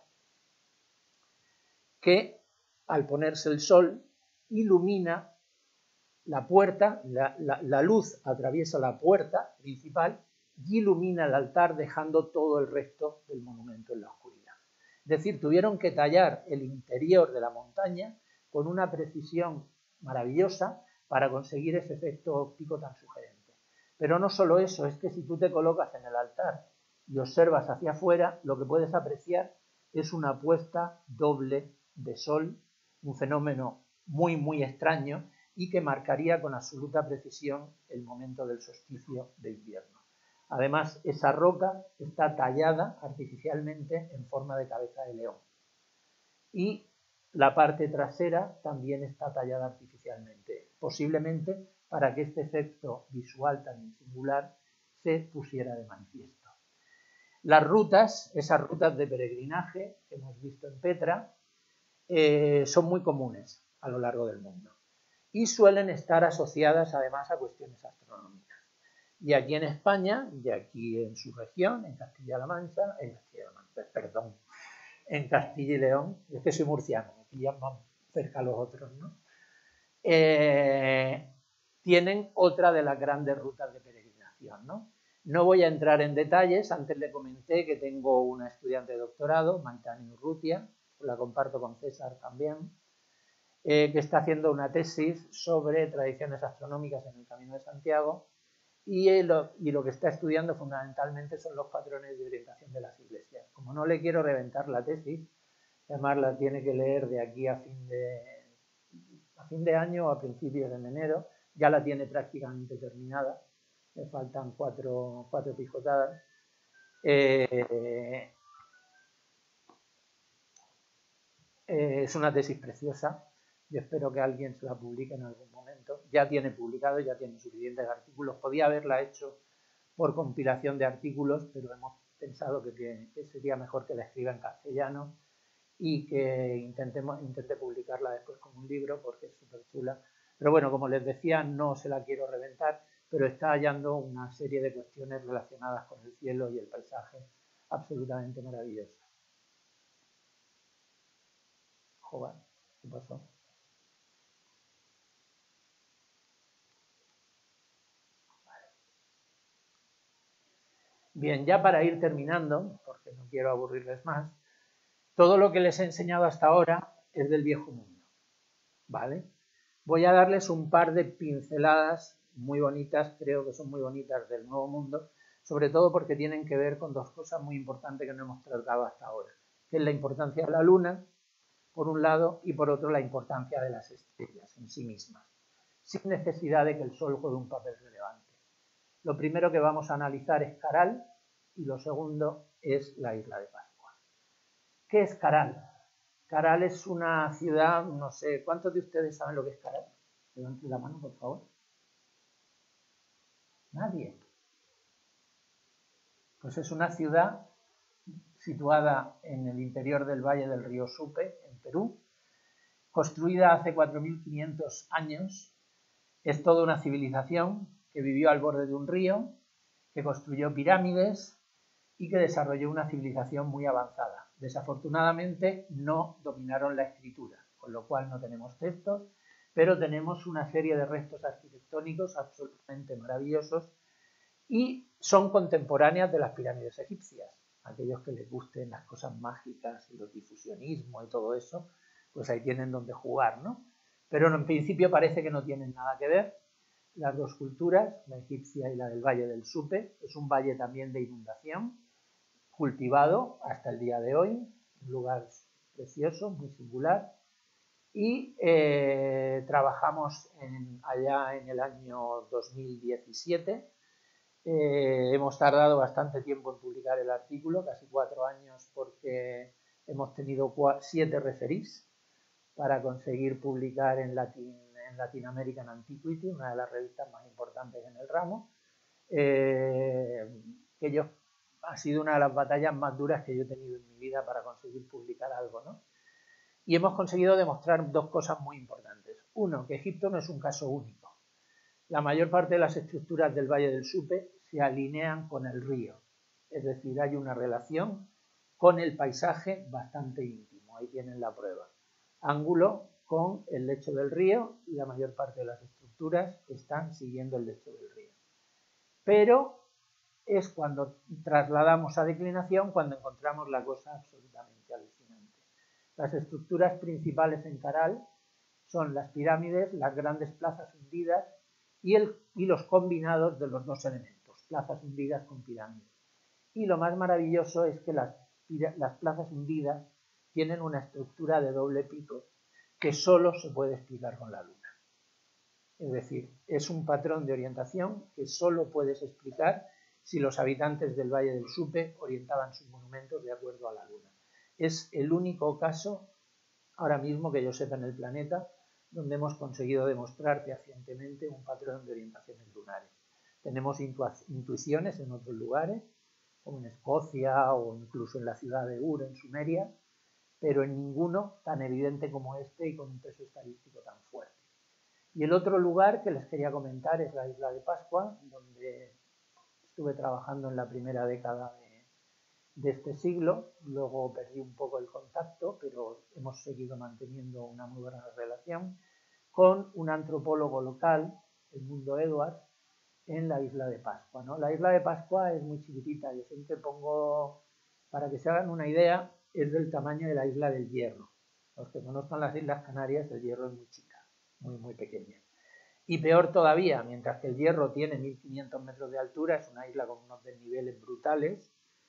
que al ponerse el sol ilumina la puerta, la luz atraviesa la puerta principal y ilumina el altar dejando todo el resto del monumento en la oscuridad. Es decir, tuvieron que tallar el interior de la montaña con una precisión maravillosa para conseguir ese efecto óptico tan sugerente. Pero no solo eso, es que si tú te colocas en el altar y observas hacia afuera, lo que puedes apreciar es una puesta doble de sol, un fenómeno muy, muy extraño y que marcaría con absoluta precisión el momento del solsticio de invierno. Además, esa roca está tallada artificialmente en forma de cabeza de león. y la parte trasera también está tallada artificialmente, posiblemente para que este efecto visual tan singular se pusiera de manifiesto. Las rutas, esas rutas de peregrinaje que hemos visto en Petra, son muy comunes a lo largo del mundo y suelen estar asociadas además a cuestiones astronómicas. Y aquí en España, y aquí en su región, en Castilla-La Mancha, en Castilla y León, es que soy murciano, me pillan más cerca los otros, ¿no? Tienen otra de las grandes rutas de peregrinación, ¿no? No voy a entrar en detalles, antes le comenté que tengo una estudiante de doctorado, Maitane Urrutia, la comparto con César también, que está haciendo una tesis sobre tradiciones astronómicas en el Camino de Santiago y lo que está estudiando fundamentalmente son los patrones de orientación de las iglesias. Como no le quiero reventar la tesis, además la tiene que leer de aquí a fin de año o a principios de enero, ya la tiene prácticamente terminada, me faltan cuatro pijotadas. Es una tesis preciosa. Yo espero que alguien se la publique en algún momento. Ya tiene publicado, ya tiene suficientes artículos. Podía haberla hecho por compilación de artículos, pero hemos pensado que sería mejor que la escriba en castellano y que intente publicarla después como un libro porque es súper chula. Pero bueno, como les decía, no se la quiero reventar, pero está hallando una serie de cuestiones relacionadas con el cielo y el paisaje absolutamente maravillosas. Joder, ¿qué pasó? Bien, ya para ir terminando, porque no quiero aburrirles más, todo lo que les he enseñado hasta ahora es del viejo mundo, ¿vale? Voy a darles un par de pinceladas muy bonitas, creo que son muy bonitas, del nuevo mundo, sobre todo porque tienen que ver con dos cosas muy importantes que no hemos tratado hasta ahora, que es la importancia de la luna, por un lado, y por otro la importancia de las estrellas en sí mismas, sin necesidad de que el Sol juegue un papel relevante. Lo primero que vamos a analizar es Caral y lo segundo es la isla de Pascua. ¿Qué es Caral? Caral es una ciudad, no sé, ¿cuántos de ustedes saben lo que es Caral? Levanten la mano, por favor. Nadie. Pues es una ciudad situada en el interior del valle del río Supe, en Perú, construida hace 4.500 años. Es toda una civilización que vivió al borde de un río, que construyó pirámides y que desarrolló una civilización muy avanzada. Desafortunadamente no dominaron la escritura, con lo cual no tenemos textos, pero tenemos una serie de restos arquitectónicos absolutamente maravillosos y son contemporáneas de las pirámides egipcias. Aquellos que les gusten las cosas mágicas y los difusionismos y todo eso, pues ahí tienen donde jugar, ¿no? Pero en principio parece que no tienen nada que ver. Las dos culturas, la egipcia y la del Valle del Supe, es un valle también de inundación, cultivado hasta el día de hoy, un lugar precioso, muy singular, y trabajamos allá en el año 2017. Hemos tardado bastante tiempo en publicar el artículo, casi 4 años, porque hemos tenido 7 referís para conseguir publicar en Latin American Antiquity, una de las revistas más importantes en el ramo, que ha sido una de las batallas más duras que yo he tenido en mi vida para conseguir publicar algo, ¿no? Y hemos conseguido demostrar dos cosas muy importantes. Uno, que Egipto no es un caso único. La mayor parte de las estructuras del Valle del Supe se alinean con el río, es decir, hay una relación con el paisaje bastante íntimo, ahí tienen la prueba. Ángulo con el lecho del río y la mayor parte de las estructuras están siguiendo el lecho del río. Pero es cuando trasladamos a declinación cuando encontramos la cosa absolutamente alucinante. Las estructuras principales en Caral son las pirámides, las grandes plazas hundidas y los combinados de los dos elementos, plazas hundidas con pirámides. Y lo más maravilloso es que las plazas hundidas tienen una estructura de doble pico que solo se puede explicar con la luna. Es decir, es un patrón de orientación que solo puedes explicar si los habitantes del Valle del Supe orientaban sus monumentos de acuerdo a la luna. Es el único caso ahora mismo que yo sepa en el planeta, donde hemos conseguido demostrar fehacientemente un patrón de orientaciones lunares. Tenemos intuiciones en otros lugares, como en Escocia o incluso en la ciudad de Ur, en Sumeria, pero en ninguno tan evidente como este y con un peso estadístico tan fuerte. Y el otro lugar que les quería comentar es la isla de Pascua, donde estuve trabajando en la primera década de este siglo. Luego perdí un poco el contacto, pero hemos seguido manteniendo una muy buena relación con un antropólogo local, Edmundo Edwards, en la isla de Pascua, ¿no? La isla de Pascua es muy chiquitita, yo siempre pongo, para que se hagan una idea, es del tamaño de la isla del Hierro. Los que conozcan las Islas Canarias, el Hierro es muy chica, muy pequeña. Y peor todavía, mientras que el Hierro tiene 1500 metros de altura, es una isla con unos desniveles brutales,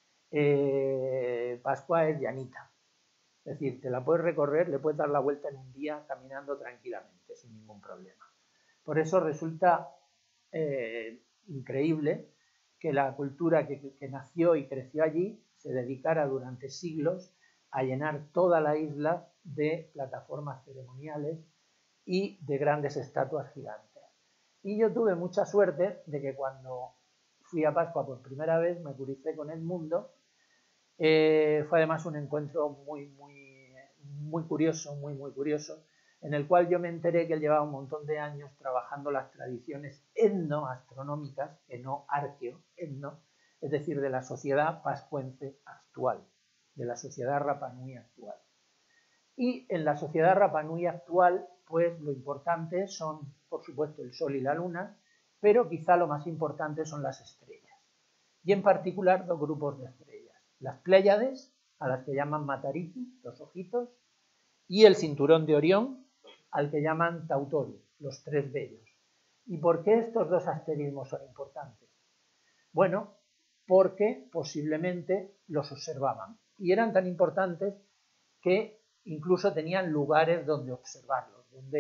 Pascua es llanita. Es decir, te la puedes recorrer, le puedes dar la vuelta en un día caminando tranquilamente, sin ningún problema. Por eso resulta increíble que la cultura que nació y creció allí se dedicara durante siglos a llenar toda la isla de plataformas ceremoniales y de grandes estatuas gigantes. Y yo tuve mucha suerte de que cuando fui a Pascua por primera vez me crucé con Edmundo. Fue además un encuentro muy curioso, muy curioso, en el cual yo me enteré que él llevaba un montón de años trabajando las tradiciones etnoastronómicas, que no arqueo, etno, es decir, de la sociedad pascuense actual, de la sociedad Rapa Nui actual. Y en la sociedad Rapa Nui actual, pues lo importante son, por supuesto, el Sol y la Luna, pero quizá lo más importante son las estrellas. Y en particular dos grupos de estrellas. Las Pléyades, a las que llaman Matariki, los ojitos, y el cinturón de Orión, al que llaman Tautoro, los tres bellos. ¿Y por qué estos dos asterismos son importantes? Bueno, porque posiblemente los observaban. Y eran tan importantes que incluso tenían lugares donde observarlos,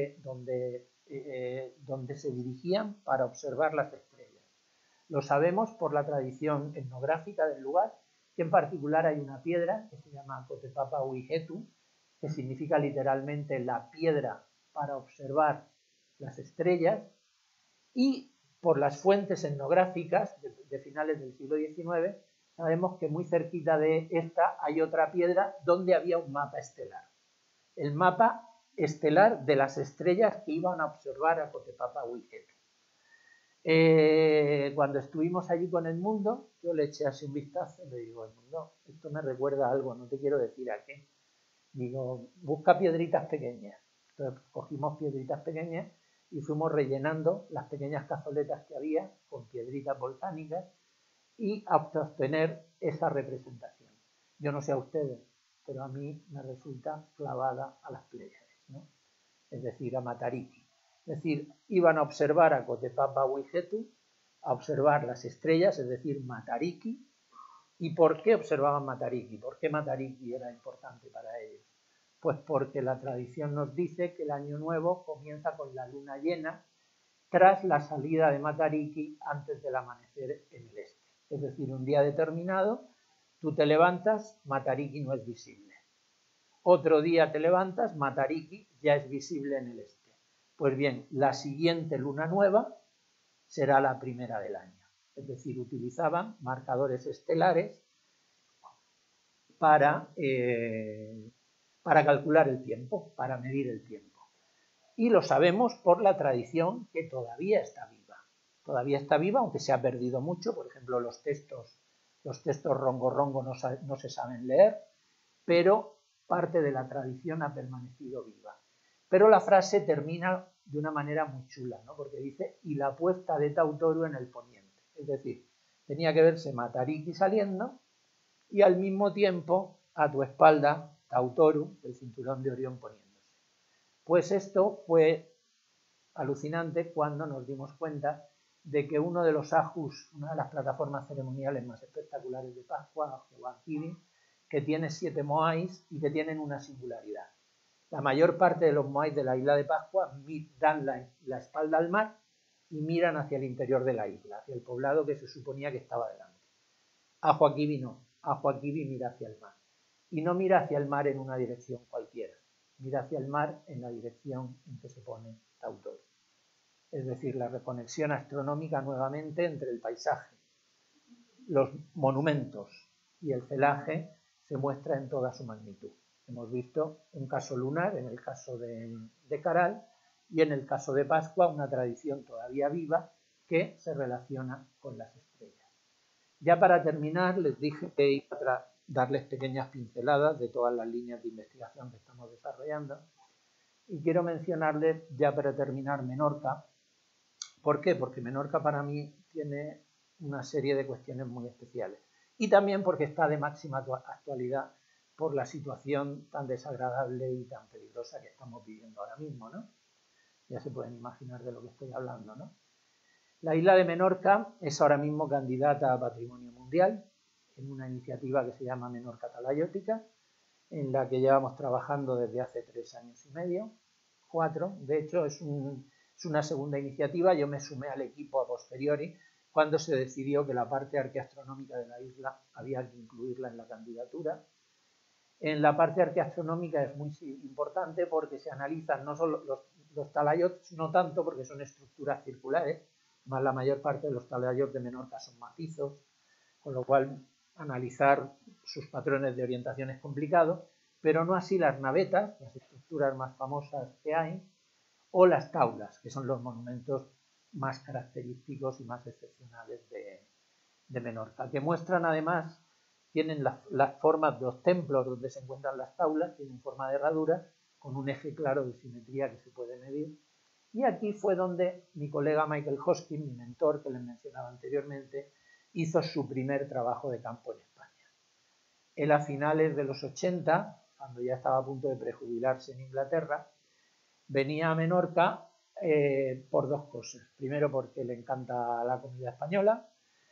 donde se dirigían para observar las estrellas. Lo sabemos por la tradición etnográfica del lugar, que en particular hay una piedra que se llama Kotepapa Uijetu, que significa literalmente la piedra para observar las estrellas, y por las fuentes etnográficas de finales del siglo XIX, sabemos que muy cerquita de esta hay otra piedra donde había un mapa estelar. El mapa estelar de las estrellas que iban a observar a Kotepapa Uijetu. Cuando estuvimos allí con Edmundo, yo le eché así un vistazo y le digo, Edmundo, esto me recuerda a algo, no te quiero decir a qué. Digo, busca piedritas pequeñas. Entonces cogimos piedritas pequeñas y fuimos rellenando las pequeñas cazoletas que había con piedritas volcánicas y hasta obtener esa representación. Yo no sé a ustedes, pero a mí me resulta clavada a las Pléyades, ¿no? Es decir, a Matariki. Es decir, iban a observar a Kotepapa Uijetu, a observar las estrellas, es decir, Matariki. ¿Y por qué observaban Matariki? ¿Por qué Matariki era importante para ellos? Pues porque la tradición nos dice que el año nuevo comienza con la luna llena tras la salida de Matariki antes del amanecer en el este. Es decir, un día determinado, tú te levantas, Matariki no es visible. Otro día te levantas, Matariki ya es visible en el este. Pues bien, la siguiente luna nueva será la primera del año. Es decir, utilizaban marcadores estelares para calcular el tiempo, para medir el tiempo. Y lo sabemos por la tradición que todavía está viva. Todavía está viva, aunque se ha perdido mucho. Por ejemplo, los textos rongo no se saben leer, pero parte de la tradición ha permanecido viva. Pero la frase termina de una manera muy chula, ¿no? Porque dice, y la puesta de Tautoro en el poniente. Es decir, tenía que verse Matariki saliendo y al mismo tiempo a tu espalda Tautoro, el cinturón de Orión, poniéndose. Pues esto fue alucinante cuando nos dimos cuenta de que uno de los ajus, una de las plataformas ceremoniales más espectaculares de Pascua, Huaquiri, que tiene 7 moais y que tienen una singularidad. La mayor parte de los moais de la isla de Pascua dan la espalda al mar y miran hacia el interior de la isla, hacia el poblado que se suponía que estaba delante. Ahuaquibi no, Ahuaquibi mira hacia el mar. Y no mira hacia el mar en una dirección cualquiera, mira hacia el mar en la dirección en que se pone Tautol. Es decir, la reconexión astronómica nuevamente entre el paisaje, los monumentos y el celaje se muestra en toda su magnitud. Hemos visto un caso lunar en el caso de Caral y en el caso de Pascua una tradición todavía viva que se relaciona con las estrellas. Ya para terminar les dije que iba a darles pequeñas pinceladas de todas las líneas de investigación que estamos desarrollando y quiero mencionarles ya para terminar Menorca. ¿Por qué? Porque Menorca para mí tiene una serie de cuestiones muy especiales y también porque está de máxima actualidad por la situación tan desagradable y tan peligrosa que estamos viviendo ahora mismo, ¿no? Ya se pueden imaginar de lo que estoy hablando, ¿no? La isla de Menorca es ahora mismo candidata a Patrimonio Mundial en una iniciativa que se llama Menorca Talayótica, en la que llevamos trabajando desde hace 3 años y medio, 4, de hecho es una segunda iniciativa. Yo me sumé al equipo a posteriori cuando se decidió que la parte arqueastronómica de la isla había que incluirla en la candidatura. En la parte arqueastronómica es muy importante porque se analizan no solo los talayots, no tanto porque son estructuras circulares, más la mayor parte de los talayots de Menorca son macizos, con lo cual analizar sus patrones de orientación es complicado, pero no así las navetas, las estructuras más famosas que hay, o las taulas, que son los monumentos más característicos y más excepcionales de Menorca, que muestran además, tienen las formas de los templos donde se encuentran las taulas, tienen forma de herradura, con un eje claro de simetría que se puede medir. Y aquí fue donde mi colega Michael Hoskin, mi mentor que les mencionaba anteriormente, hizo su primer trabajo de campo en España. Él a finales de los 80, cuando ya estaba a punto de prejubilarse en Inglaterra, venía a Menorca por 2 cosas. Primero, porque le encanta la comida española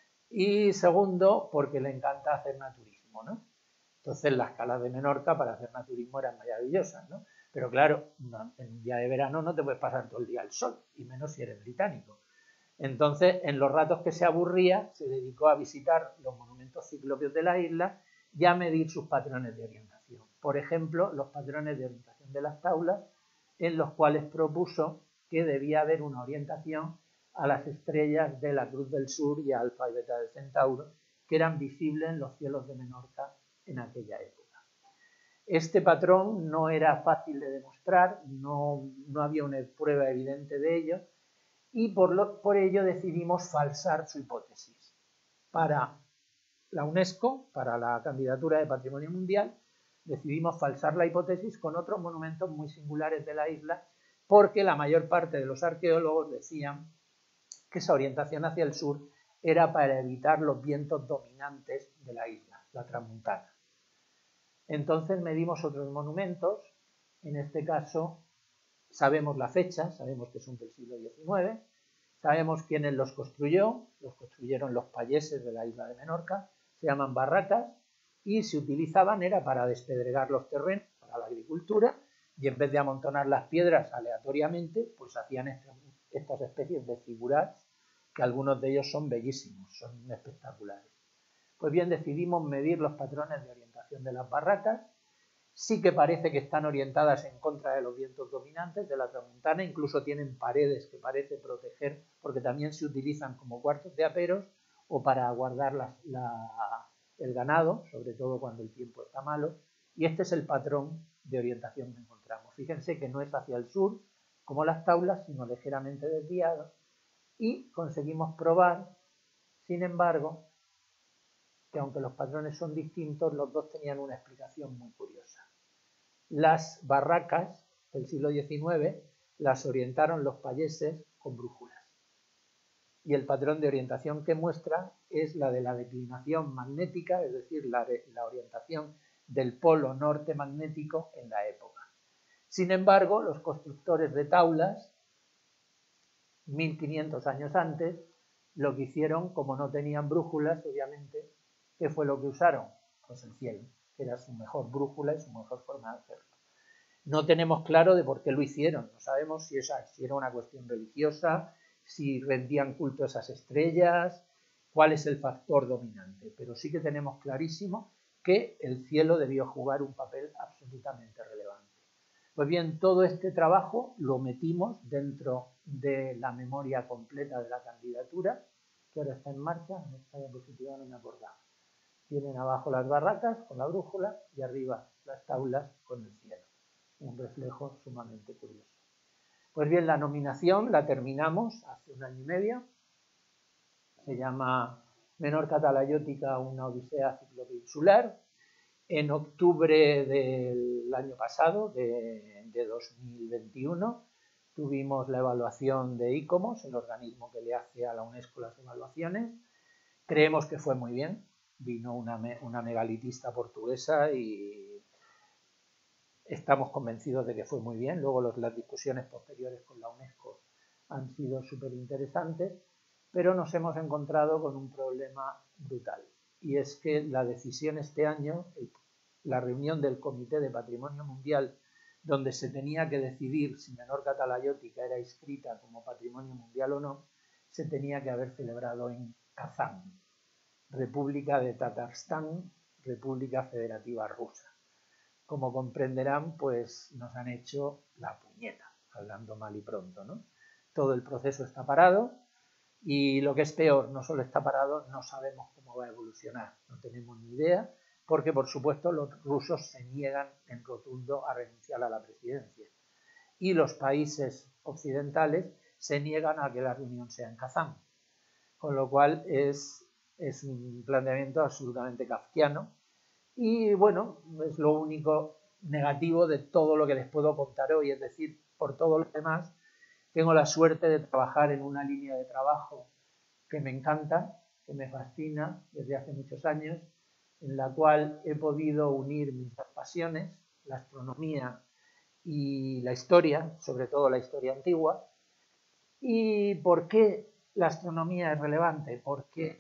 y segundo, porque le encanta hacer naturismo, ¿no? Entonces las calas de Menorca para hacer naturismo eran maravillosas, ¿no? Pero claro, en un día de verano no te puedes pasar todo el día al sol, y menos si eres británico. Entonces, en los ratos que se aburría, se dedicó a visitar los monumentos ciclópeos de la isla y a medir sus patrones de orientación. Por ejemplo, los patrones de orientación de las taulas, en los cuales propuso que debía haber una orientación a las estrellas de la Cruz del Sur y a Alfa y Beta del Centauro, que eran visibles en los cielos de Menorca en aquella época. Este patrón no era fácil de demostrar, no había una prueba evidente de ello, y por ello decidimos falsar su hipótesis. Para la UNESCO, para la candidatura de Patrimonio Mundial, decidimos falsar la hipótesis con otros monumentos muy singulares de la isla, porque la mayor parte de los arqueólogos decían que esa orientación hacia el sur era para evitar los vientos dominantes de la isla, la tramuntana. Entonces medimos otros monumentos, en este caso sabemos la fecha, sabemos que son del siglo XIX, sabemos quién los construyeron los payeses de la isla de Menorca, se llaman barracas y se utilizaban era para despedregar los terrenos, para la agricultura, y en vez de amontonar las piedras aleatoriamente, pues hacían estas especies de figuras, que algunos de ellos son bellísimos, son espectaculares. Pues bien, decidimos medir los patrones de orientación de las barracas. Sí que parece que están orientadas en contra de los vientos dominantes de la tramuntana, incluso tienen paredes que parece proteger, porque también se utilizan como cuartos de aperos o para guardar el ganado, sobre todo cuando el tiempo está malo, y este es el patrón de orientación que encontramos. Fíjense que no es hacia el sur, como las taulas, sino ligeramente desviado, y conseguimos probar, sin embargo, que aunque los patrones son distintos, los dos tenían una explicación muy curiosa. Las barracas del siglo XIX las orientaron los payeses con brújulas. Y el patrón de orientación que muestra es la de la declinación magnética, es decir, la orientación del polo norte magnético en la época. Sin embargo, los constructores de taulas, 1500 años antes, lo que hicieron, como no tenían brújulas, obviamente, ¿qué fue lo que usaron? Pues el cielo, que era su mejor brújula y su mejor forma de hacerlo. No tenemos claro de por qué lo hicieron, no sabemos si era una cuestión religiosa, si rendían culto a esas estrellas, cuál es el factor dominante, pero sí que tenemos clarísimo que el cielo debió jugar un papel absolutamente relevante. Pues bien, todo este trabajo lo metimos dentro de la memoria completa de la candidatura, que ahora está en marcha. En esta diapositiva no me acordaba. Tienen abajo las barracas con la brújula y arriba las taulas con el cielo. Un reflejo sumamente curioso. Pues bien, la nominación la terminamos hace 1 año y medio. Se llama Menorca talayótica, una odisea ciclopeninsular. En octubre del año pasado, de 2021, tuvimos la evaluación de ICOMOS, el organismo que le hace a la UNESCO las evaluaciones. Creemos que fue muy bien. Vino una megalitista portuguesa y estamos convencidos de que fue muy bien. Luego las discusiones posteriores con la UNESCO han sido súper interesantes, pero nos hemos encontrado con un problema brutal. Y es que la decisión este año, la reunión del Comité de Patrimonio Mundial, donde se tenía que decidir si Menorca talayótica era inscrita como Patrimonio Mundial o no, se tenía que haber celebrado en Kazán, República de Tatarstán, República Federativa Rusa. Como comprenderán, pues nos han hecho la puñeta, hablando mal y pronto, ¿no? Todo el proceso está parado y lo que es peor, no solo está parado, no sabemos cómo va a evolucionar, no tenemos ni idea, porque por supuesto los rusos se niegan en rotundo a renunciar a la presidencia y los países occidentales se niegan a que la reunión sea en Kazán, con lo cual es un planteamiento absolutamente kafkiano. Y bueno, es lo único negativo de todo lo que les puedo contar hoy, es decir, por todo lo demás, tengo la suerte de trabajar en una línea de trabajo que me encanta, que me fascina desde hace muchos años, en la cual he podido unir mis pasiones, la astronomía y la historia, sobre todo la historia antigua. ¿Y por qué la astronomía es relevante? Porque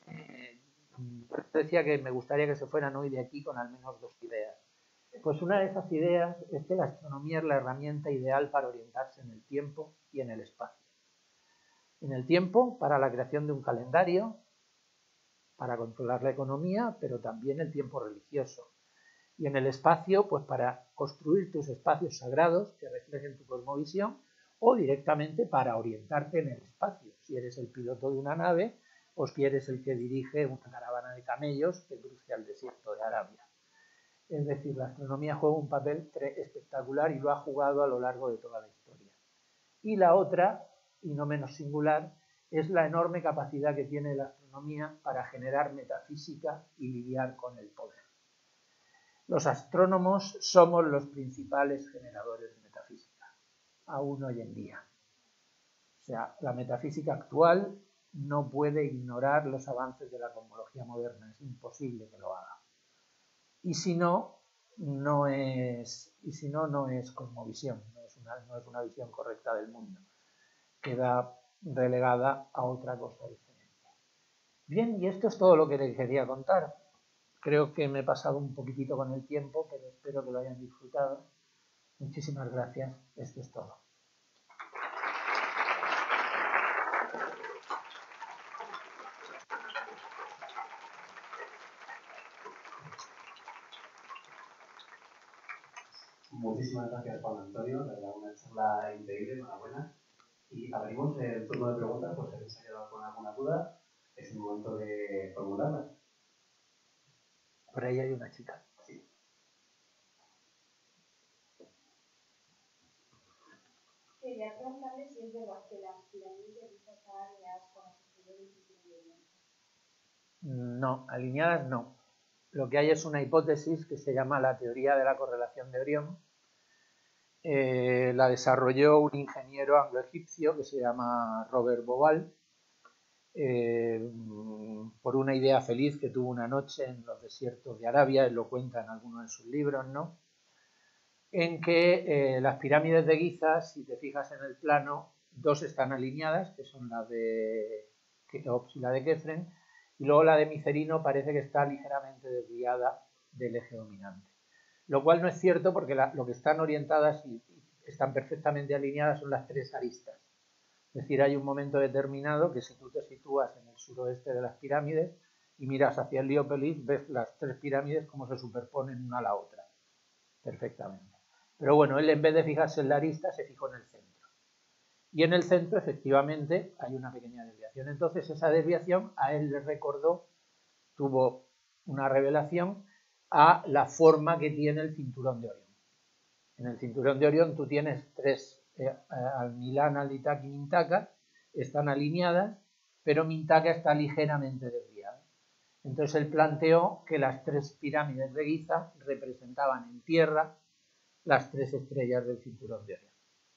decía que me gustaría que se fueran hoy de aquí con al menos 2 ideas. Pues una de esas ideas es que la astronomía es la herramienta ideal para orientarse en el tiempo y en el espacio. En el tiempo, para la creación de un calendario, para controlar la economía, pero también el tiempo religioso. Y en el espacio, pues para construir tus espacios sagrados que reflejen tu cosmovisión, o directamente para orientarte en el espacio. Si eres el piloto de una nave, o si eres el que dirige una caravana de camellos que cruce al desierto de Arabia. Es decir, la astronomía juega un papel espectacular y lo ha jugado a lo largo de toda la historia. Y la otra, y no menos singular, es la enorme capacidad que tiene la astronomía para generar metafísica y lidiar con el poder. Los astrónomos somos los principales generadores de metafísica, aún hoy en día. O sea, la metafísica actual no puede ignorar los avances de la cosmología moderna, es imposible que lo haga. Y si no, no es cosmovisión, no es una visión correcta del mundo. Queda relegada a otra cosa diferente. Bien, y esto es todo lo que les quería contar. Creo que me he pasado un poquitito con el tiempo, pero espero que lo hayan disfrutado. Muchísimas gracias. Esto es todo. Muchísimas gracias, Juan Antonio. La verdad, una charla increíble, enhorabuena. Y abrimos el turno de preguntas, por si alguien se ha quedado con alguna duda. Es el momento de formularlas. Por ahí hay una chica. Sí. Quería preguntarle si es verdad que las pirámides de Giza están alineadas con las estrellas del cinturón de Orión. No, alineadas no. Lo que hay es una hipótesis que se llama la teoría de la correlación de Orión. La desarrolló un ingeniero anglo-egipcio que se llama Robert Bauval, por una idea feliz que tuvo una noche en los desiertos de Arabia, él lo cuenta en alguno de sus libros, ¿no? En que las pirámides de Giza, si te fijas en el plano, 2 están alineadas, que son la de Keops y la de Kefren, y luego la de Micerino parece que está ligeramente desviada del eje dominante. Lo cual no es cierto porque lo que están orientadas y están perfectamente alineadas son las 3 aristas. Es decir, hay un momento determinado que si tú te sitúas en el suroeste de las pirámides y miras hacia Heliópolis, ves las 3 pirámides como se superponen una a la otra, perfectamente. Pero bueno, él en vez de fijarse en la arista se fijó en el centro. Y en el centro efectivamente hay una pequeña desviación. Entonces esa desviación a él le recordó, tuvo una revelación a la forma que tiene el cinturón de Orión. En el cinturón de Orión tú tienes tres, Almilán, Alnitak y Mintaka, están alineadas, pero Mintaka está ligeramente desviada. Entonces él planteó que las tres pirámides de Giza representaban en tierra las tres estrellas del cinturón de Orión.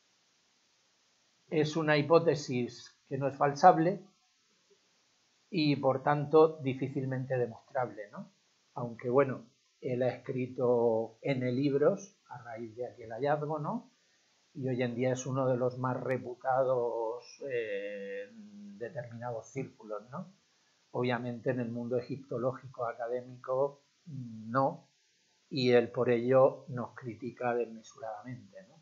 Es una hipótesis que no es falsable y por tanto difícilmente demostrable, ¿no? Aunque bueno, él ha escrito N libros a raíz de aquel hallazgo, ¿no? Y hoy en día es uno de los más reputados en determinados círculos, ¿no? Obviamente en el mundo egiptológico académico no, y él por ello nos critica desmesuradamente, ¿no?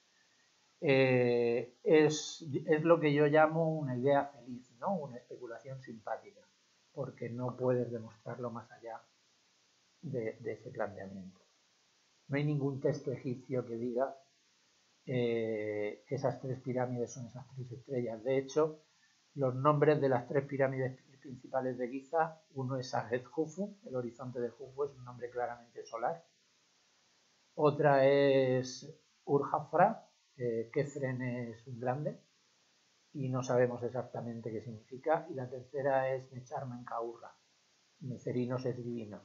Es lo que yo llamo una idea feliz, ¿no? Una especulación simpática, porque no puedes demostrarlo más allá de ese planteamiento. No hay ningún texto egipcio que diga que esas tres pirámides son esas tres estrellas. De hecho, los nombres de las tres pirámides principales de Giza, uno es Sahet-Jufu, el horizonte de Jufu es un nombre claramente solar. Otra es Ur-Jafra, Kefren es un grande y no sabemos exactamente qué significa. Y la tercera es Necharmenkaurra, Necerinos es divino.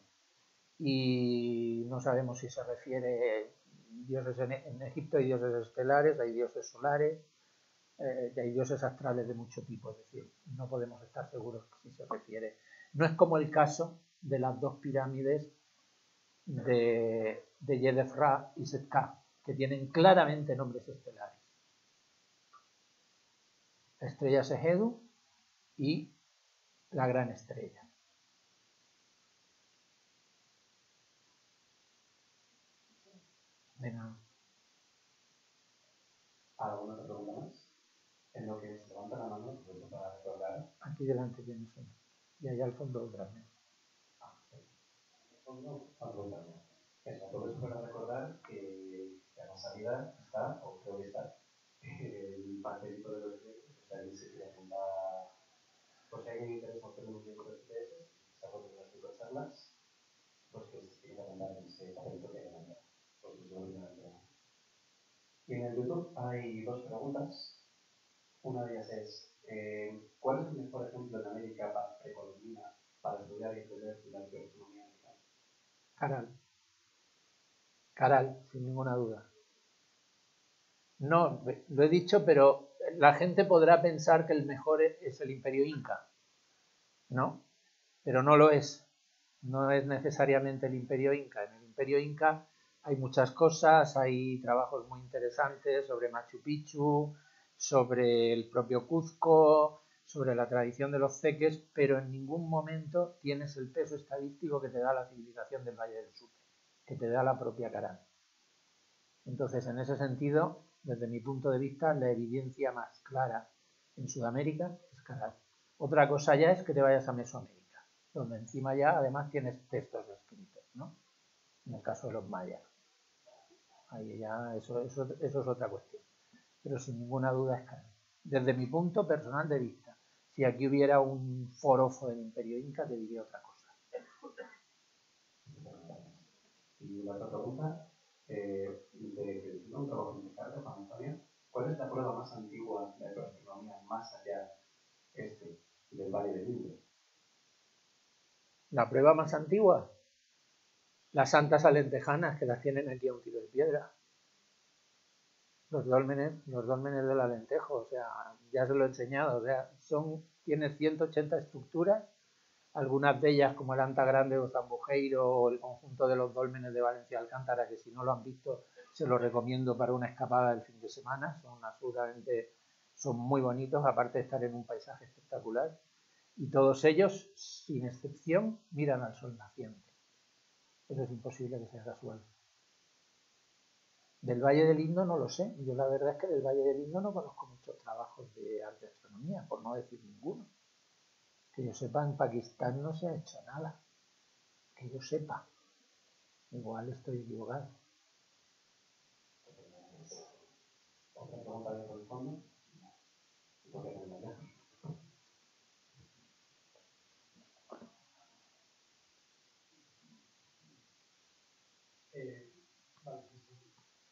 Y no sabemos si se refiere dioses en Egipto hay dioses estelares, hay dioses solares, hay dioses astrales de mucho tipo, es decir, no podemos estar seguros si se refiere. No es como el caso de las dos pirámides de Yedefra y Setka, que tienen claramente nombres estelares. La estrella Sehedu y la gran estrella. Venga. ¿Alguna otra pregunta más? En lo que se levanta la mano, pues para recordar. Aquí delante tienes uno. Y allá al fondo otra vez. Fondo, una pregunta mía. Eso, entonces para recordar que a la salida está, o creo que está, el pastelito de los clientes, o sea, alguien se quiere apuntar, pues si alguien le interesa hacer un libro de TS, se apunta en las 5 charlas, pues que se tiene que apuntar en ese papelito que hay en la pues es lo primero que tenemos. Y en el YouTube hay dos preguntas. Una de ellas es, ¿cuál es el mejor ejemplo en América precolombina para estudiar y entender la arqueoastronomía americana? Caral, sin ninguna duda. No, lo he dicho, pero la gente podrá pensar que el mejor es el Imperio Inca, ¿no? Pero no lo es. No es necesariamente el Imperio Inca. En el Imperio Inca hay muchas cosas, hay trabajos muy interesantes sobre Machu Picchu, sobre el propio Cuzco, sobre la tradición de los ceques, pero en ningún momento tienes el peso estadístico que te da la civilización del Valle del Supe, que te da la propia Caral. Entonces, en ese sentido, desde mi punto de vista, la evidencia más clara en Sudamérica es Caral. Otra cosa ya es que te vayas a Mesoamérica, donde encima ya además tienes textos escritos, ¿no? En el caso de los mayas. Ahí ya eso es otra cuestión. Pero sin ninguna duda es Caral. Desde mi punto personal de vista, si aquí hubiera un forofo del Imperio Inca, te diría otra cosa. Y la otra pregunta, de un trabajo en carga, Juan Antonio, ¿cuál es la prueba más antigua de la astronomía más allá del Valle del Indo? La prueba más antigua, las santas alentejanas que las tienen aquí a un tiro de piedra. Los dólmenes del Alentejo, o sea, ya se lo he enseñado, o sea, tiene 180 estructuras, algunas de ellas como el Anta Grande o Zambujeiro o el conjunto de los dólmenes de Valencia Alcántara, que si no lo han visto se los recomiendo para una escapada del fin de semana, son muy bonitos, aparte de estar en un paisaje espectacular, y todos ellos, sin excepción, miran al sol naciente. Eso es imposible que sea casual. Del Valle del Indo no lo sé. Yo la verdad es que del Valle del Indo no conozco muchos trabajos de arte y astronomía, por no decir ninguno. Que yo sepa, en Pakistán no se ha hecho nada. Que yo sepa. Igual estoy equivocado.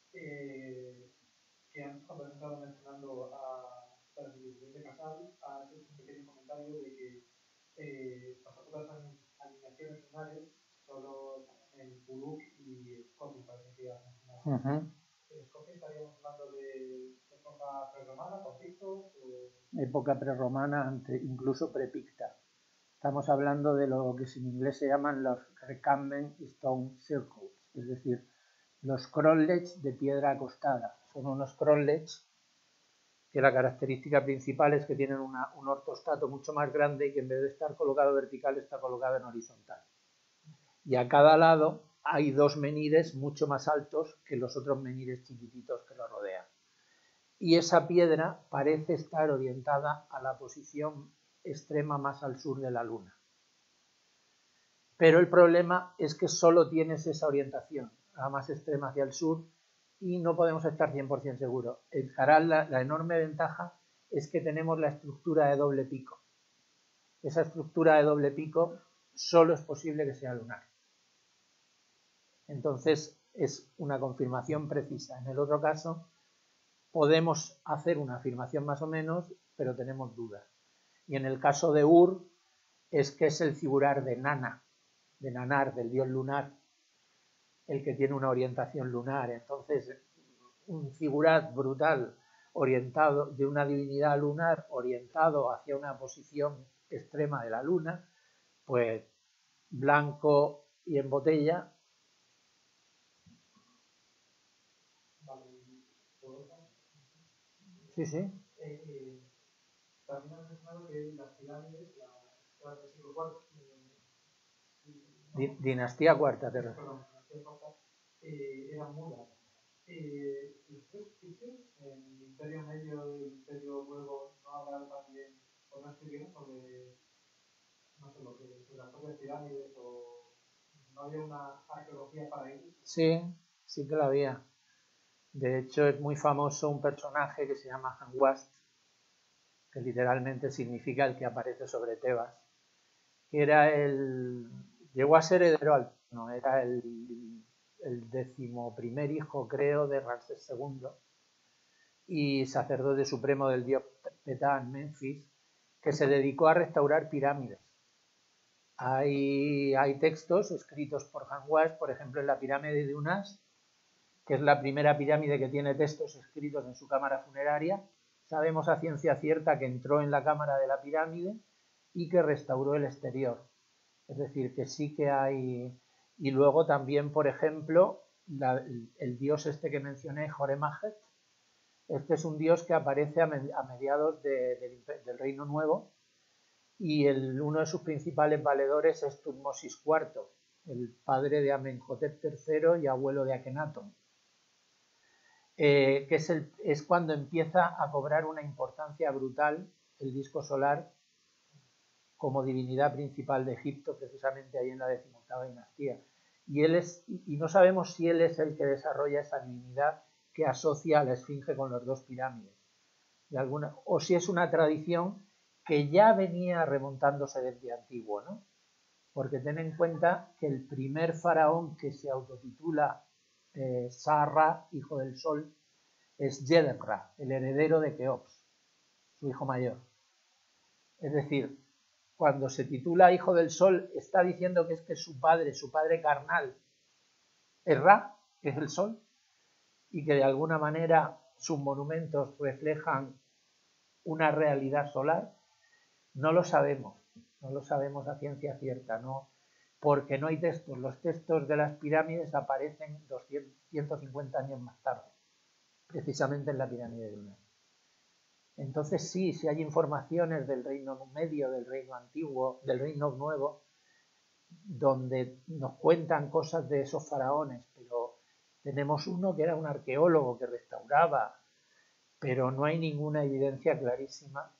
que antes cuando has estado mencionando a la civilización de Casal, has hecho un pequeño comentario de que pasó por las alineaciones lunares solo en Puluk y Escocia, parece que ibas a mencionar. ¿En Escocia estaríamos hablando de época prerromana, con pictos? Época prerromana, incluso prepicta. Estamos hablando de lo que en inglés se llaman los recumbent stone circles, es decir, los crosslets de piedra acostada. Son unos crosslets que la característica principal es que tienen un ortostato mucho más grande y que en vez de estar colocado vertical está colocado en horizontal. Y a cada lado hay dos menhires mucho más altos que los otros menhires chiquititos que lo rodean. Y esa piedra parece estar orientada a la posición extrema más al sur de la Luna. Pero el problema es que solo tienes esa orientación, la más extrema hacia el sur, y no podemos estar 100% seguros. En Caral la enorme ventaja es que tenemos la estructura de doble pico. Esa estructura de doble pico solo es posible que sea lunar. Entonces es una confirmación precisa. En el otro caso podemos hacer una afirmación más o menos, pero tenemos dudas. Y en el caso de Ur es que es el figurar de Nana, de Nanar, del dios lunar, el que tiene una orientación lunar. Entonces, un figurat brutal orientado de una divinidad lunar orientado hacia una posición extrema de la luna, pues blanco y en botella. Sí, sí. También has mencionado que las pirámides, las del siglo IV, Dinastía cuarta, te refieres. Perdón, dinastía cuarta, eran mudas. Los tres egipcios, el Imperio Medio y el Imperio Nuevo, no hablaron también, o no escribieron sobre, no sé lo que, sobre las propias pirámides, o no había una arqueología para ellos. Sí, sí que la había. De hecho, es muy famoso un personaje que se llama Hanwast, que literalmente significa el que aparece sobre Tebas, que era llegó a ser heredero al trono, era el 11º hijo, creo, de Ramsés II y sacerdote supremo del dios Ptah en Menfis, que se dedicó a restaurar pirámides. Hay textos escritos por Hanwast, por ejemplo, en la pirámide de Unas, que es la primera pirámide que tiene textos escritos en su cámara funeraria. Sabemos a ciencia cierta que entró en la cámara de la pirámide y que restauró el exterior. Es decir, que sí que hay... Y luego también, por ejemplo, el dios este que mencioné, Horemajet, este es un dios que aparece a mediados del Reino Nuevo y uno de sus principales valedores es Tutmosis IV, el padre de Amenhotep III y abuelo de Akenatón. Que es cuando empieza a cobrar una importancia brutal el disco solar como divinidad principal de Egipto, precisamente ahí en la 18ª dinastía. Y no sabemos si él es el que desarrolla esa divinidad que asocia a la esfinge con las dos pirámides, o si es una tradición que ya venía remontándose desde antiguo, ¿no? Porque ten en cuenta que el primer faraón que se autotitula Sa-Ra, hijo del sol, es Yedem-Ra, el heredero de Keops, su hijo mayor. Es decir, cuando se titula hijo del sol, está diciendo que es que su padre carnal, es Ra, que es el sol, y que de alguna manera sus monumentos reflejan una realidad solar. No lo sabemos a ciencia cierta, ¿no? Porque no hay textos. Los textos de las pirámides aparecen 150 años más tarde, precisamente en la pirámide de Unas. Entonces sí hay informaciones del Reino Medio, del Reino Antiguo, del Reino Nuevo, donde nos cuentan cosas de esos faraones, pero tenemos uno que era un arqueólogo que restauraba, pero no hay ninguna evidencia clarísima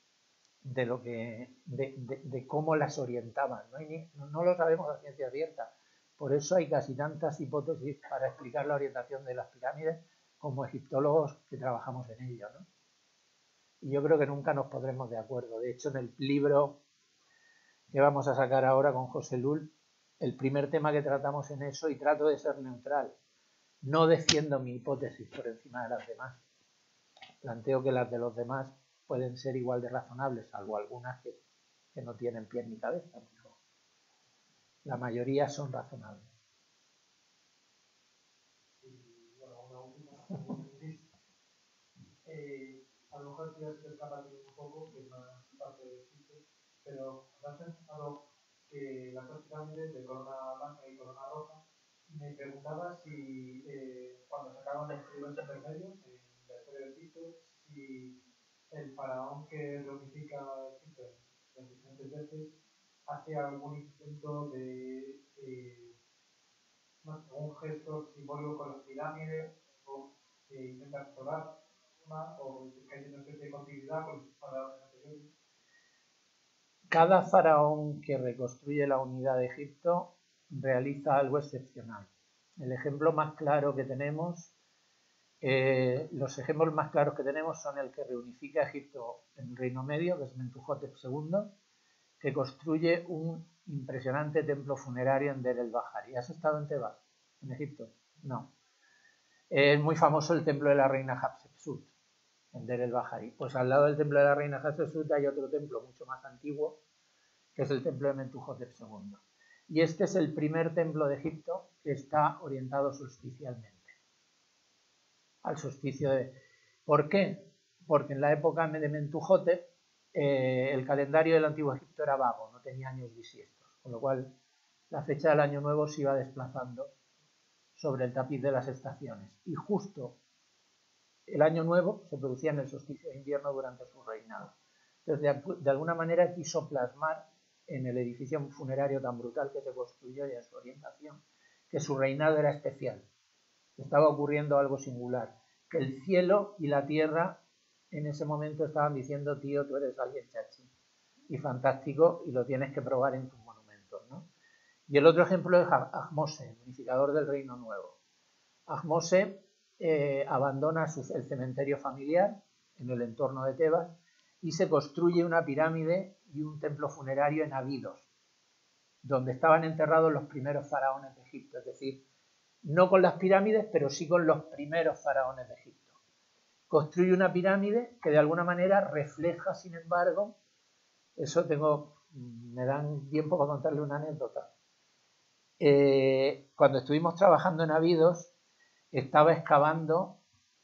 de cómo las orientaban. No lo sabemos a ciencia cierta. Por eso hay casi tantas hipótesis para explicar la orientación de las pirámides como egiptólogos que trabajamos en ello, ¿no? Y yo creo que nunca nos pondremos de acuerdo. De hecho, en el libro que vamos a sacar ahora con José Lul, el primer tema que tratamos en eso, y trato de ser neutral, no defiendo mi hipótesis por encima de las demás. Planteo que las de los demás pueden ser igual de razonables, salvo algunas que no tienen pies ni cabeza, pero la mayoría son razonables. Y bueno, una última, a lo mejor ya se escapa un poco, que es más parte del sitio, pero has pensado que las dos pirámides de corona blanca y corona roja, me preguntaba si cuando sacaban los periodos intermedios en la historia del Egipto, si el faraón que reunifica Egipto en diferentes veces hace algún intento de un gesto simbólico con las pirámides o intenta explorar o que haya una especie de continuidad con los faraones anteriores. Cada faraón que reconstruye la unidad de Egipto realiza algo excepcional. El ejemplo más claro que tenemos, los ejemplos más claros que tenemos son el que reunifica Egipto en Reino Medio, que es Mentuhotep II, que construye un impresionante templo funerario en Der el-Bahari. ¿Has estado en Tebas, en Egipto? No. Es muy famoso el templo de la reina Hatshepsut, en Der el-Bahari. Pues al lado del templo de la reina Hatshepsut hay otro templo mucho más antiguo, que es el templo de Mentuhotep II. Y este es el primer templo de Egipto que está orientado solsticialmente. Al solsticio de... ¿Por qué? Porque en la época de Mentuhotep el calendario del Antiguo Egipto era vago, no tenía años bisiestos, con lo cual la fecha del Año Nuevo se iba desplazando sobre el tapiz de las estaciones. Y justo el Año Nuevo se producía en el solsticio de invierno durante su reinado. Entonces, de alguna manera quiso plasmar en el edificio funerario tan brutal que se construyó y en su orientación, que su reinado era especial. Estaba ocurriendo algo singular, que el cielo y la tierra en ese momento estaban diciendo: tío, tú eres alguien chachi y fantástico y lo tienes que probar en tus monumentos, ¿no? Y el otro ejemplo es Ahmose, unificador del Reino Nuevo. Ahmose abandona el cementerio familiar en el entorno de Tebas y se construye una pirámide y un templo funerario en Abidos, donde estaban enterrados los primeros faraones de Egipto, es decir, no con las pirámides, pero sí con los primeros faraones de Egipto. Construye una pirámide que de alguna manera refleja, sin embargo, eso me dan tiempo para contarle una anécdota. Cuando estuvimos trabajando en Abidos, estaba excavando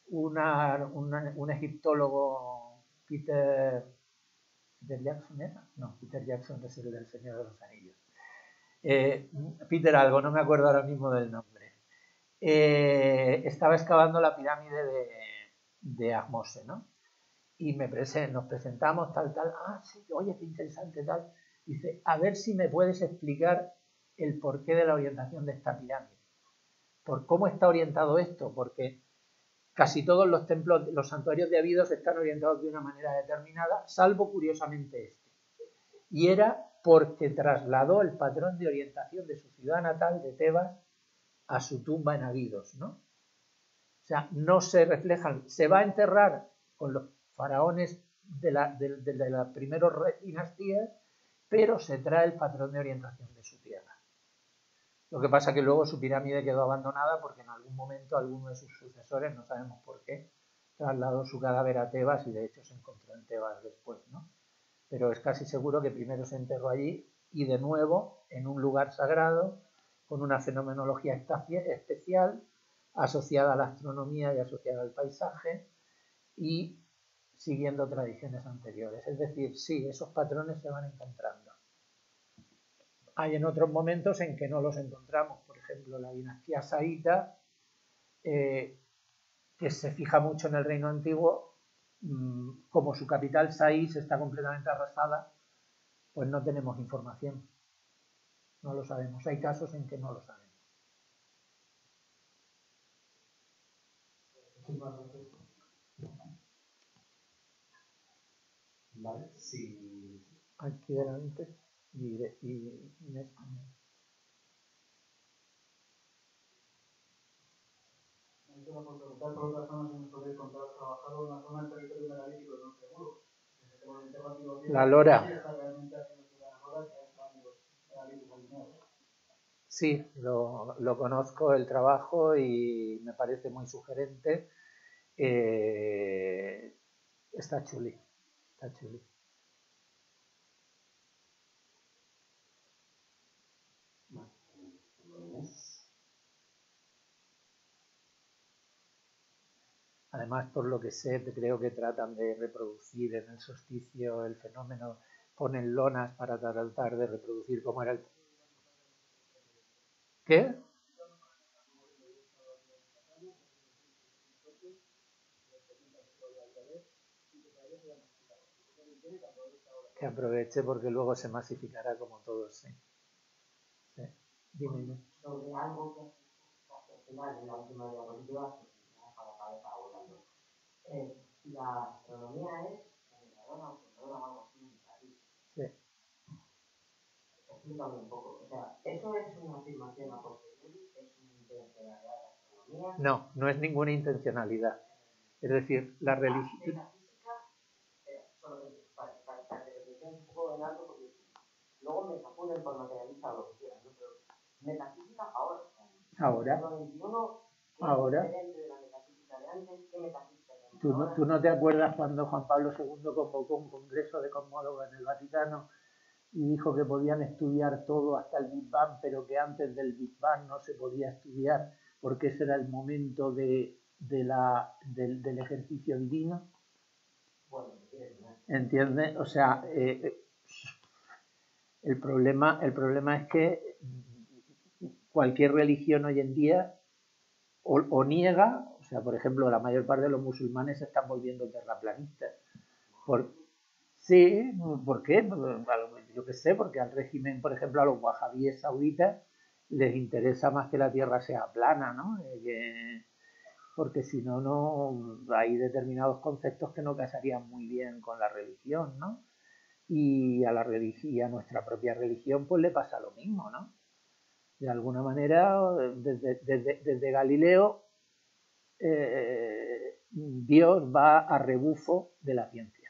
un egiptólogo, Peter Jackson, ¿era? No, Peter Jackson es el del Señor de los Anillos. Peter algo, no me acuerdo ahora mismo del nombre. Estaba excavando la pirámide de Ahmose, ¿no? Y nos presentamos, tal, sí, oye, qué interesante, tal. Dice, a ver si me puedes explicar el porqué de la orientación de esta pirámide. ¿Por cómo está orientado esto? Porque casi todos los templos, los santuarios de Abidos están orientados de una manera determinada, salvo curiosamente este. Y era porque trasladó el patrón de orientación de su ciudad natal, de Tebas, a su tumba en Abidos, ¿no? O sea, no se reflejan. Se va a enterrar con los faraones de las primeras dinastías, pero se trae el patrón de orientación de su tierra. Lo que pasa que luego su pirámide quedó abandonada porque en algún momento alguno de sus sucesores, no sabemos por qué, trasladó su cadáver a Tebas y de hecho se encontró en Tebas después, ¿no? Pero es casi seguro que primero se enterró allí y de nuevo en un lugar sagrado con una fenomenología especial asociada a la astronomía y asociada al paisaje y siguiendo tradiciones anteriores. Es decir, sí, esos patrones se van encontrando. Hay en otros momentos en que no los encontramos, por ejemplo, la dinastía saíta, que se fija mucho en el reino antiguo, como su capital Sais está completamente arrasada, pues no tenemos información, no lo sabemos. Hay casos en que no lo sabemos. Vale, sí. Aquí delante y en español. Por preguntar por otras zonas en nuestro país cuando has trabajado en la zona del territorio megalítico de Norte Seguro. La Lora. Sí, lo conozco el trabajo y me parece muy sugerente. Está chuli, está chuli. Además, por lo que sé, creo que tratan de reproducir en el solsticio el fenómeno, ponen lonas para tratar de reproducir cómo era el... ¿Qué? Que aproveche porque luego se masificará como todo, sí. Sí. Dime. Sobre algo que al final en la última diapositiva me ha dejado la cabeza volando. La astronomía es generadora o fundadora o algo así en París. Sí. Explícame un poco. O sea, ¿eso es una afirmación a posteriori? ¿Es una intencionalidad de la astronomía? No, no es ninguna intencionalidad. Es decir, la religión... Metafísica, solo para que reflexiones un poco en alto, porque luego me apuren por materialista o lo que quieran, ¿no? Pero metafísica ahora. Ahora. Ahora. De la metafísica de antes, ¿qué metafísica tenemos ahora? ¿Tú no te acuerdas cuando Juan Pablo II convocó un congreso de cosmólogos en el Vaticano y dijo que podían estudiar todo hasta el Big Bang, pero que antes del Big Bang no se podía estudiar porque ese era el momento del ejercicio divino? Bueno, ¿entiendes? O sea, el problema es que cualquier religión hoy en día o niega, o sea, por ejemplo, la mayor parte de los musulmanes se están volviendo terraplanistas. Sí, ¿por qué? Yo qué sé, porque al régimen, por ejemplo, a los wahabíes sauditas les interesa más que la tierra sea plana, ¿no? Porque si no, no hay determinados conceptos que no casarían muy bien con la religión, ¿no? Y a nuestra propia religión pues le pasa lo mismo, ¿no? De alguna manera, desde Galileo, Dios va a rebufo de la ciencia.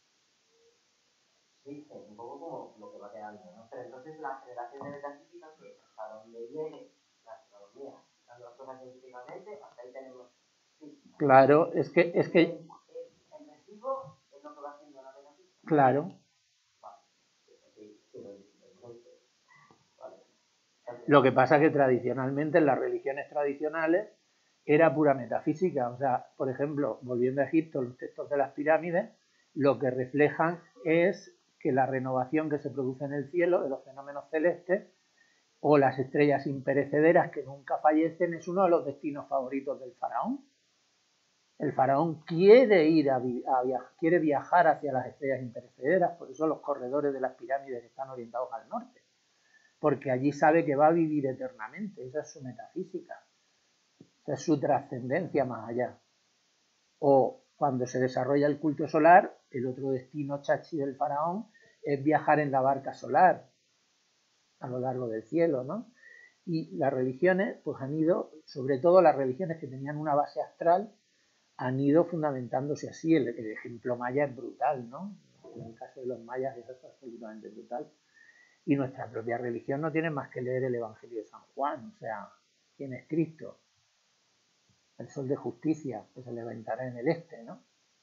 Sí, es un poco como lo que va quedando, ¿no? Pero entonces la generación de metafísica, que hasta donde llegue la astronomía, usando las cosas científicamente, hasta ahí tenemos física. Claro, es que... El residuo es lo que va haciendo la metafísica. Claro. Lo que pasa es que tradicionalmente en las religiones tradicionales era pura metafísica. O sea, por ejemplo, volviendo a Egipto, los textos de las pirámides lo que reflejan es que la renovación que se produce en el cielo de los fenómenos celestes o las estrellas imperecederas que nunca fallecen es uno de los destinos favoritos del faraón. El faraón quiere quiere viajar hacia las estrellas imperecederas, por eso los corredores de las pirámides están orientados al norte, porque allí sabe que va a vivir eternamente. Esa es su metafísica, esa es su trascendencia más allá. O cuando se desarrolla el culto solar, el otro destino chachi del faraón es viajar en la barca solar a lo largo del cielo, ¿no? Y las religiones pues han ido, sobre todo las religiones que tenían una base astral, han ido fundamentándose así. El ejemplo maya es brutal, ¿no? En el caso de los mayas eso es absolutamente brutal. Y nuestra propia religión no tiene más que leer el Evangelio de San Juan. O sea, ¿quién es Cristo? El sol de justicia que se levantará en el este, ¿no?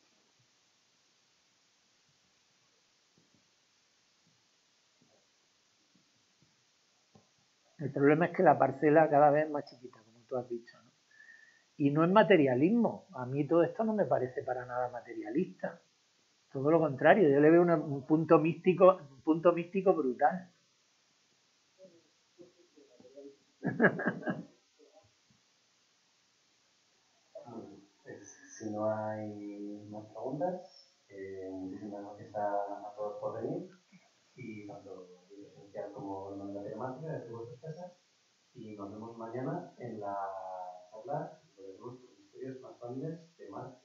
El problema es que la parcela cada vez es más chiquita, como tú has dicho, ¿no? Y no es materialismo. A mí todo esto no me parece para nada materialista. Todo lo contrario, yo le veo un punto místico brutal. Si no hay más preguntas, muchísimas gracias a todos por venir y tanto presencial como de manera telemática desde vuestras casas, y nos vemos mañana en la charla sobre los misterios más grandes de Marte.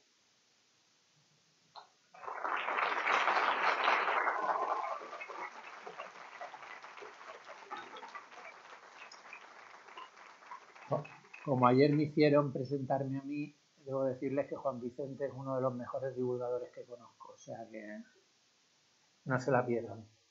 Como ayer me hicieron presentarme a mí, debo decirles que Juan Vicente es uno de los mejores divulgadores que conozco, o sea que no se la pierdan.